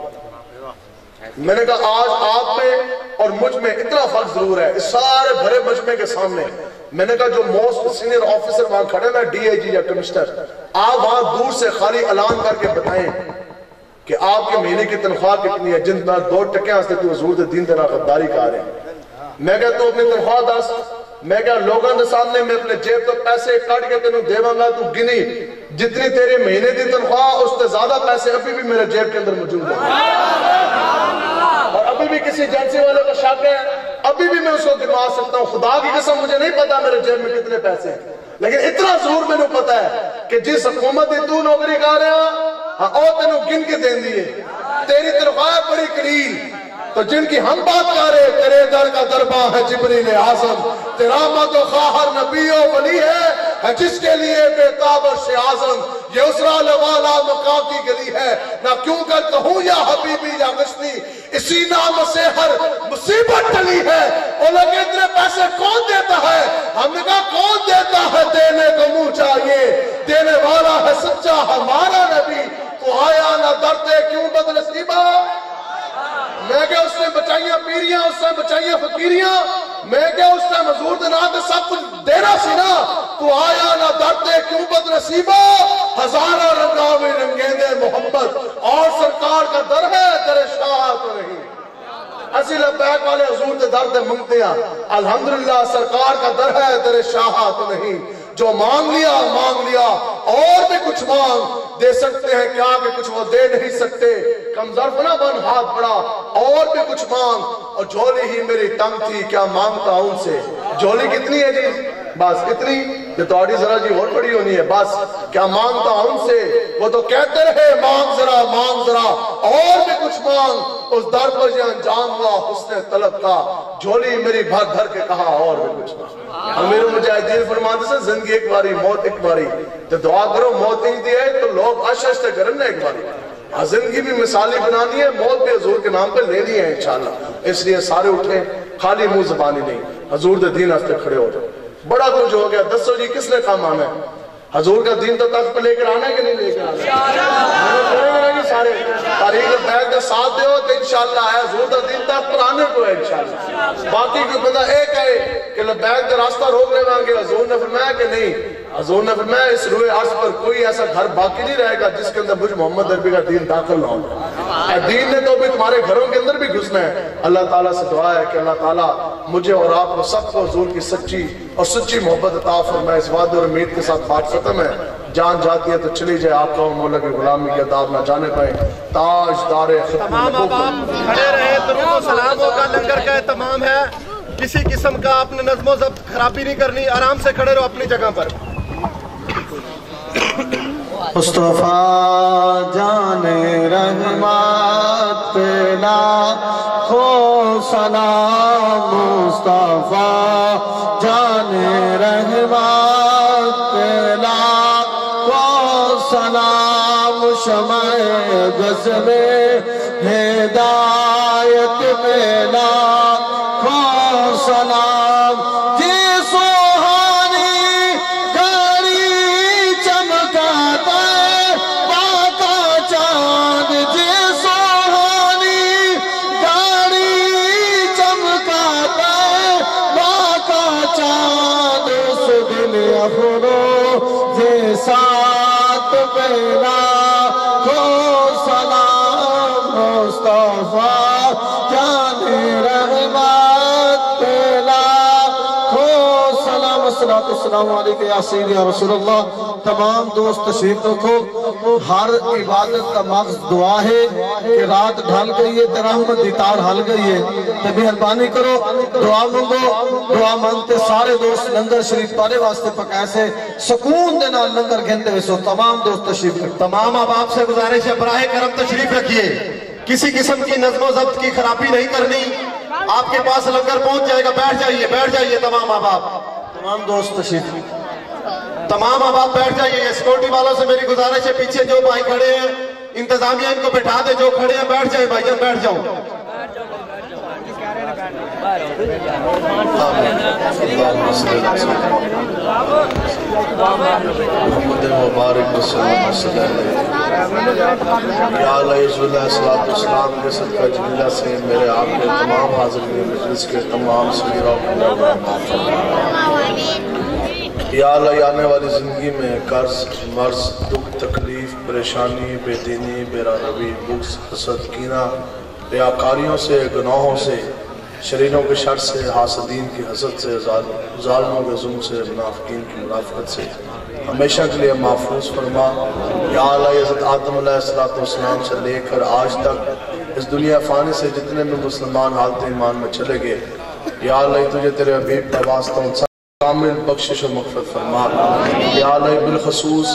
میں نے کہا آج آپ میں اور مجھ میں اتنا فرق ضرور ہے اس سارے بھرے مجمع کے سامنے میں نے کہا جو موسٹ سینئر آفیسر وہاں کھڑے نا ڈی اے جی یا کمسٹر آپ وہاں دور سے خالی اعلان کر کے بتائیں کہ آپ کے مہینے کی تنخواہ کتنی ہے جن پر دو ٹکے ہستے تو حضور دے دین دینا غداری کر رہے ہیں میں کہا تو اپنی تنخواہ دس میں کہا لوگوں کے سامنے میں اپنے جیب تو پیسے کٹ کے تینوں دیواں گا تو گنی جتنی تیرے مہینے دی تنخواہ اس سے زیادہ پیسے ابھی بھی میرے جیب کے اندر موجود ہیں اور ابھی بھی کسی ایجنسی والے کا شک ہے ابھی بھی میں اس کو گنوا سکتا ہوں خدا کی قسم مجھے نہیں پتا میرے جیب میں کتنے پیسے ہیں لیکن اتنا ضرور میں نے پتا ہے کہ جس حکومت دی تو نوکری کر رہا ہاں او تینوں گن کے دین دیئے تیری تنخواہ بڑی قلیل تو جن کی ہم بات کر رہے تیرے در کا درباں ہے جبریل اعظم تیرا مت و خواہر نبی و ولی ہے ہے جس کے لیے بے تاب عرش اعظم یہ اسرا لوالا مقام کی گلی ہے نہ کیوں کر کہوں یا حبیبی یا غشنی اسی نام سے ہر مصیبت ٹلی ہے اور لگے اتنے پیسے کون دیتا ہے ہم نے کہا کون دیتا ہے دینے کو منہ چاہیے دینے والا ہے سچا ہمارا نبی تو آیا نہ ڈرتے کیوں بدنصیبہ میں کہا اس نے بچائیاں پیریاں اس نے بچائیاں فقیریاں میں کہا اس نے حضور دے نام تے سب کچھ دینا سی نا تو آیا نہ ڈرتے کیوں بد نصیبہ ہزارہ رنگاویں رنگیندے محبت اور سرکار کا در ہے در شاہ تو نہیں اسی لبیک والے حضور دے در دے منگتے ہیں الحمدللہ سرکار کا در ہے در شاہ تو نہیں جو مانگ لیا مانگ لیا اور بھی کچھ مانگ دے سکتے ہیں کیا کہ کچھ وہ دے نہیں سکتے کم ظرف نہ بن ہاتھ بڑا اور بھی کچھ مانگ اور جھولی ہی میری تنگ تھی کیا مانگتا ان سے جھولی کتنی ہے جی بس اتنی یہ تو آڑی ذرا جی اور بڑی ہونی ہے بس کیا مانگتا ان سے وہ تو کہتے رہے مانگ ذرا مانگ ذرا اور بھی کچھ مانگ اس در پر یہ انجام ہوا حسن طلب کا جھولی میری بھر بھر کے کہا اور بھی کچھ مانگ امیر مجاہدین فرماتے سے زندگی ایک باری موت ایک باری تو دعا کرو موت نہیں دی ہے تو لوگ آشاشتے کرنے ایک باری زندگی بھی مثالی بنانی ہے موت بھی حضور کے نام پہ لینی ہے انشاءاللہ اس لیے سارے اٹھیں خالی منہ زبانی نہیں حضور دے دین ہستے کھڑے ہو جائے بڑا کچھ ہو گیا دسو جی کس نے کام آنا ہے حضور کا دین تو تخت پہ لے کر آنا ہے کہ نہیں لے کر آنا ہے سارے تاریخ بیگ کا ساتھ دے ہو تو انشاءاللہ ہے حضور کا دین تخت پر آنے کو ہے انشاءاللہ باقی کوئی بندہ ایک ہے کہ لبیک کا راستہ روک لے گا حضور نے فرمایا کہ نہیں حضور نے فرمایا اس روئے عرض پر کوئی ایسا گھر باقی نہیں رہے گا جس کے اندر مجھ محمد عربی کا دین داخل نہ ہو دین نے تو بھی تمہارے گھروں کے اندر بھی گھسنا ہے اللہ تعالیٰ سے دعا ہے کہ اللہ تعالیٰ مجھے اور آپ کو سب کو حضور کی سچی اور سچی محبت عطا فرمائے اس وعدے اور امید کے ساتھ بات ختم ہے جان جاتی ہے تو چلی جائے، آپ کا مولا کی غلامی کے عذاب نہ جانے پائیں۔ تاج دار ختم تمام اب آپ کھڑے رہے، درود و سلام ہوگا، لنگر کا اہتمام ہے، کسی قسم کا آپ نے نظم و ضبط خرابی نہیں کرنی، آرام سے کھڑے رہو اپنی جگہ پر۔ مصطفیٰ جان رحمت لاکھوں سلام، مصطفیٰ جان رحمت لاکھوں سلام، شمع غضب ہدایت میں لاکھوں سلام، جی سوہانی گھڑی چمکاتا ہے ماں کا چاند، جی سوہانی گھڑی چمکاتا ہے ماں کا چاند، اس دن افروز ساتھ پہنا کو سلام، مصطفیٰ جان رحمت پہلا کو سلام، السلام السلام علیکم یا سیدی یا رسول اللہ۔ تمام دوست تشریف رکھو، ہر عبادت کا مغز دعا ہے کہ رات ڈھل گئی ہے تے رحمت دی تار ہل گئی ہے، تے مہربانی کرو دعا منگو، دعا مانگتے سارے دوست لنگر شریف پارے واسطے پکائے سے سکون دے نال لنگر گھنتے ویسو۔ تمام دوست تشریف رکھو، تمام اب آپ سے گزارش ہے، براہ کرم تشریف رکھیے، کسی قسم کی نظم و ضبط کی خرابی نہیں کرنی، آپ کے پاس لنگر پہنچ جائے گا، بیٹھ جائیے بیٹھ جائیے تمام اب آپ تمام دوست تشریف رکھو، تمام اب آپ بیٹھ جائیے۔ سیکورٹی والوں سے میری گزارش ہے، پیچھے جو بھائی کھڑے ہیں انتظامیہ ان کو بٹھا دے، جو کھڑے ہیں بیٹھ جائے بھائی جان، بیٹھ جاؤ۔ محمد مبارک وسلم صلی یا علیہ الصلوۃ والسلام کے صدقہ جلیلہ سے میرے آپ کے تمام حاضرین مجلس کے تمام صغیرہ یا اللہ، آنے والی زندگی میں قرض، مرض، دکھ، تکلیف، پریشانی، بے دینی، بیرا روی، بغض، حسد، کینہ، ریاکاریوں سے، گناہوں سے، شریروں کے شر سے، حاسدین کی حسد سے، ظالموں کے ظلم سے، منافقین کی منافقت سے ہمیشہ کے لیے محفوظ فرما۔ یا اللہ، حضرت آدم علیہ السلام سے لے کر آج تک اس دنیا فانی سے جتنے بھی مسلمان حالت ایمان میں چلے گئے، یا اللہ تجھے تیرے حبیب کا واسطہ ان کامل بخشش و مغفرت فرما۔ یا اللہ، بالخصوص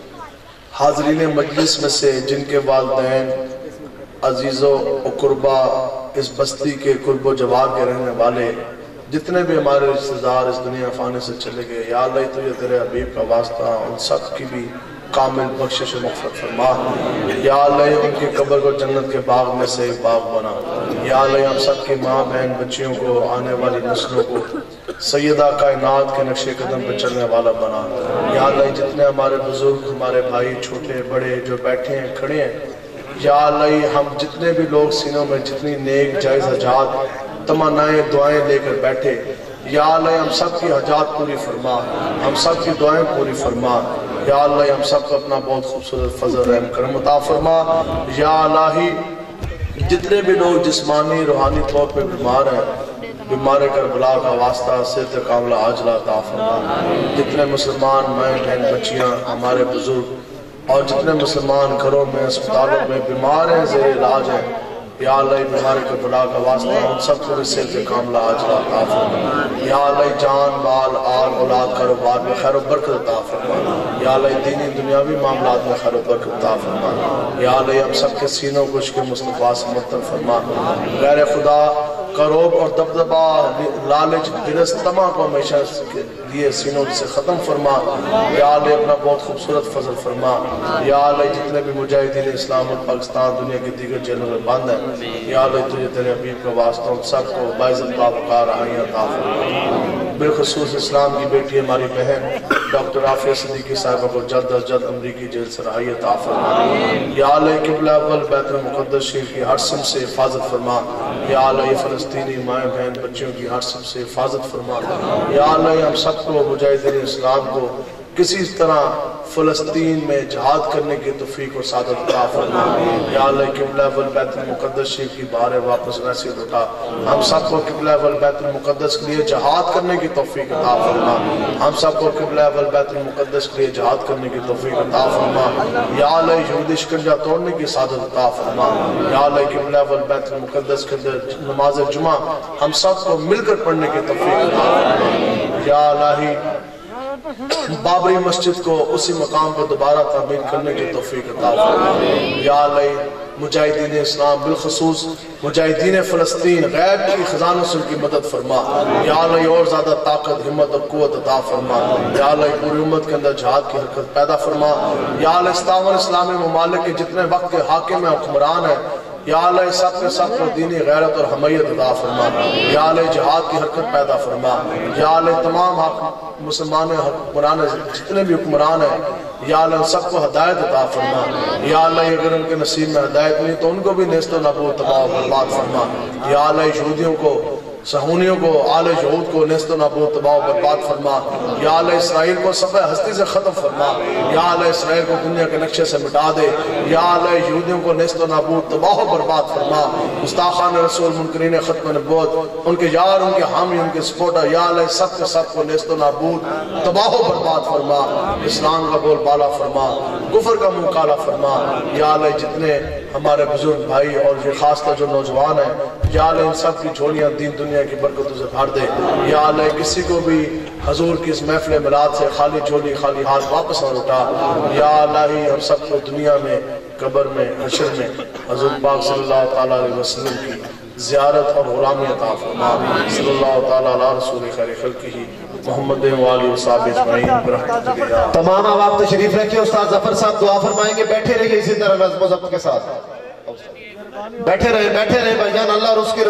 حاضرین مجلس میں سے جن کے والدین، عزیزوں و قربا، اس بستی کے قرب و جوار کے رہنے والے جتنے بھی ہمارے رشتہ دار اس دنیا فانی سے چلے گئے، یا اللہ تجھے تیرے حبیب کا واسطہ ان سب کی بھی کامل بخشش و مغفرت فرما۔ یا اللہ، ان کی قبر کو جنت کے باغ میں سے ایک باغ بنا۔ یا اللہ، ہم سب کی ماں بہن بچیوں کو، آنے والی نسلوں کو سیدہ کائنات کے نقش قدم پر چلنے والا بنا۔ یا اللہ، جتنے ہمارے بزرگ، ہمارے بھائی چھوٹے بڑے جو بیٹھے ہیں کھڑے ہیں، یا اللہ ہم جتنے بھی لوگ سینوں میں جتنی نیک جائز حاجات تمنائیں دعائیں لے کر بیٹھے، یا اللہ ہم سب کی حاجات پوری فرما، ہم سب کی دعائیں پوری فرما۔ یا اللہ ہم سب کو اپنا بہت خوبصورت فضل رحم کرم عطا فرما۔ یا اللہ جتنے بھی لوگ جسمانی روحانی طور پہ بیمار ہیں، بیمار کربلا کا واسطہ صحت کاملہ عاجلہ عطا فرما۔ جتنے مسلمان مائیں بہن بچیاں، ہمارے بزرگ اور جتنے مسلمان گھروں میں اسپتالوں میں بیمار ہیں، زیر علاج ہیں، یا اللہ بیمار کربلا کا واسطہ ان سب کو صحت کاملہ عاجلہ عطا فرما۔ یا اللہ جان مال آل اولاد کاروبار میں خیر و برکت عطا فرما۔ یا اللہ دینی دنیاوی معاملات میں خیر و برکت عطا فرما۔ یا اللہ ہم سب کے سینوں کو عشق مصطفیٰ سے معطر فرما۔ غیر خدا کروب اور دبدبا، لالچ، ہرس، طمع کو ہمیشہ کے لیے سینوں سے ختم فرما۔ یا اللہ اپنا بہت خوبصورت فضل فرما۔ یا اللہ جتنے بھی مجاہدین اسلام اور پاکستان دنیا کی دیگر جیلوں میں بند ہیں، یا اللہ تجھے تیرے حبیب کا واسطہ ان سب کو باعزت بابکار آئیں عطا فرما۔ بالخصوص اسلام کی بیٹی ہماری بہن ڈاکٹر عافیہ صدیقی صاحبہ کو جلد از جلد امریکی جیل سے رہائی عطا فرما۔ یا اللہ قبلہ اول بیت المقدس شریف کی ہر سم سے حفاظت فرما۔ یا اللہ یہ فلسطینی مائیں بہن بچیوں کی ہر سم سے حفاظت فرما۔ یا اللہ ہم سب کو مجاہدین اسلام کو کسی طرح فلسطین میں جہاد کرنے کی توفیق اور سعادت عطا فرما یا اللہ قبلہ والبیت المقدس شریف کی بارے واپس نصیب اٹھا ہم سب کو قبلہ والبیت المقدس کے لیے جہاد کرنے کی توفیق عطا فرما ہم سب کو قبلہ والبیت المقدس کے لیے جہاد کرنے کی توفیق عطا فرما یا اللہ یہودی شکنجہ توڑنے کی سعادت عطا فرما یا اللہ قبلہ والبیت المقدس کے اندر نماز جمعہ ہم سب کو مل کر پڑھنے کی توفیق عطا فرما یا الہی بابری مسجد کو اسی مقام پر دوبارہ تعمیر کرنے کی توفیق عطا فرما یا اللہ مجاہدین اسلام بالخصوص مجاہدین فلسطین غیب کی خزانوں سے ان کی مدد فرما یا اللہ اور زیادہ طاقت ہمت اور قوت عطا فرما یا اللہ پوری امت کے اندر جہاد کی حرکت پیدا فرما یا اللہ ستاون اسلامی ممالک کے جتنے وقت کے حاکم ہیں حکمران ہیں یا اللہ سب کے سب کو دینی غیرت اور حمیت عطا فرما یا اللہ جہاد کی حرکت پیدا فرما یا اللہ تمام مسلمان حکمران جتنے بھی حکمران ہیں یا اللہ سب کو ہدایت عطا فرما یا اللہ اگر ان کے نصیب میں ہدایت نہیں تو ان کو بھی نیست و نابود تباہ و برباد فرما یا اللہ یہودیوں کو صہیونیوں کو آل یہود کو نیست و نابود تباہ و برباد فرما یا اللہ اسرائیل کو صفحہ ہستی سے ختم فرما یا اللہ اسرائیل کو دنیا کے نقشے سے مٹا دے یا اللہ یہودیوں کو نیست و نابود تباہ و برباد فرما گستاخان رسول منکرین ختم نبوت ان کے یار ان کے حامی ان کے سپورٹر یا اللہ سب کے سب کو نیست و نابود تباہ و برباد فرما اسلام کا بول بالا فرما کفر کا منہ کالا فرما یا اللہ جتنے ہمارے بزرگ بھائی اور یہ خاص طور جو نوجوان ہیں یا اللہ ان سب کی جھولیاں دین دنیا کی برکتوں سے بھر دے یا اللہ کسی کو بھی حضور کی اس محفل میلاد سے خالی جھولی خالی ہاتھ واپس نہ لوٹا یا اللہ ہی ہم سب کو دنیا میں قبر میں حشر میں حضور پاک صلی اللہ تعالیٰ علیہ وسلم کی زیارت اور غلامی عطا فرما صلی اللہ تعالیٰ علیہ رسول خیر خلقہ محمد والی صحابہ اجمعین برحمتک یا تمام آپ تشریف رکھیں استاد ظفر صاحب دعا فرمائیں گے بیٹھے رہیے اسی طرح نظم و ضبط کے ساتھ بیٹھے رہے بیٹھے رہے بھائی جان اللہ اور اس کی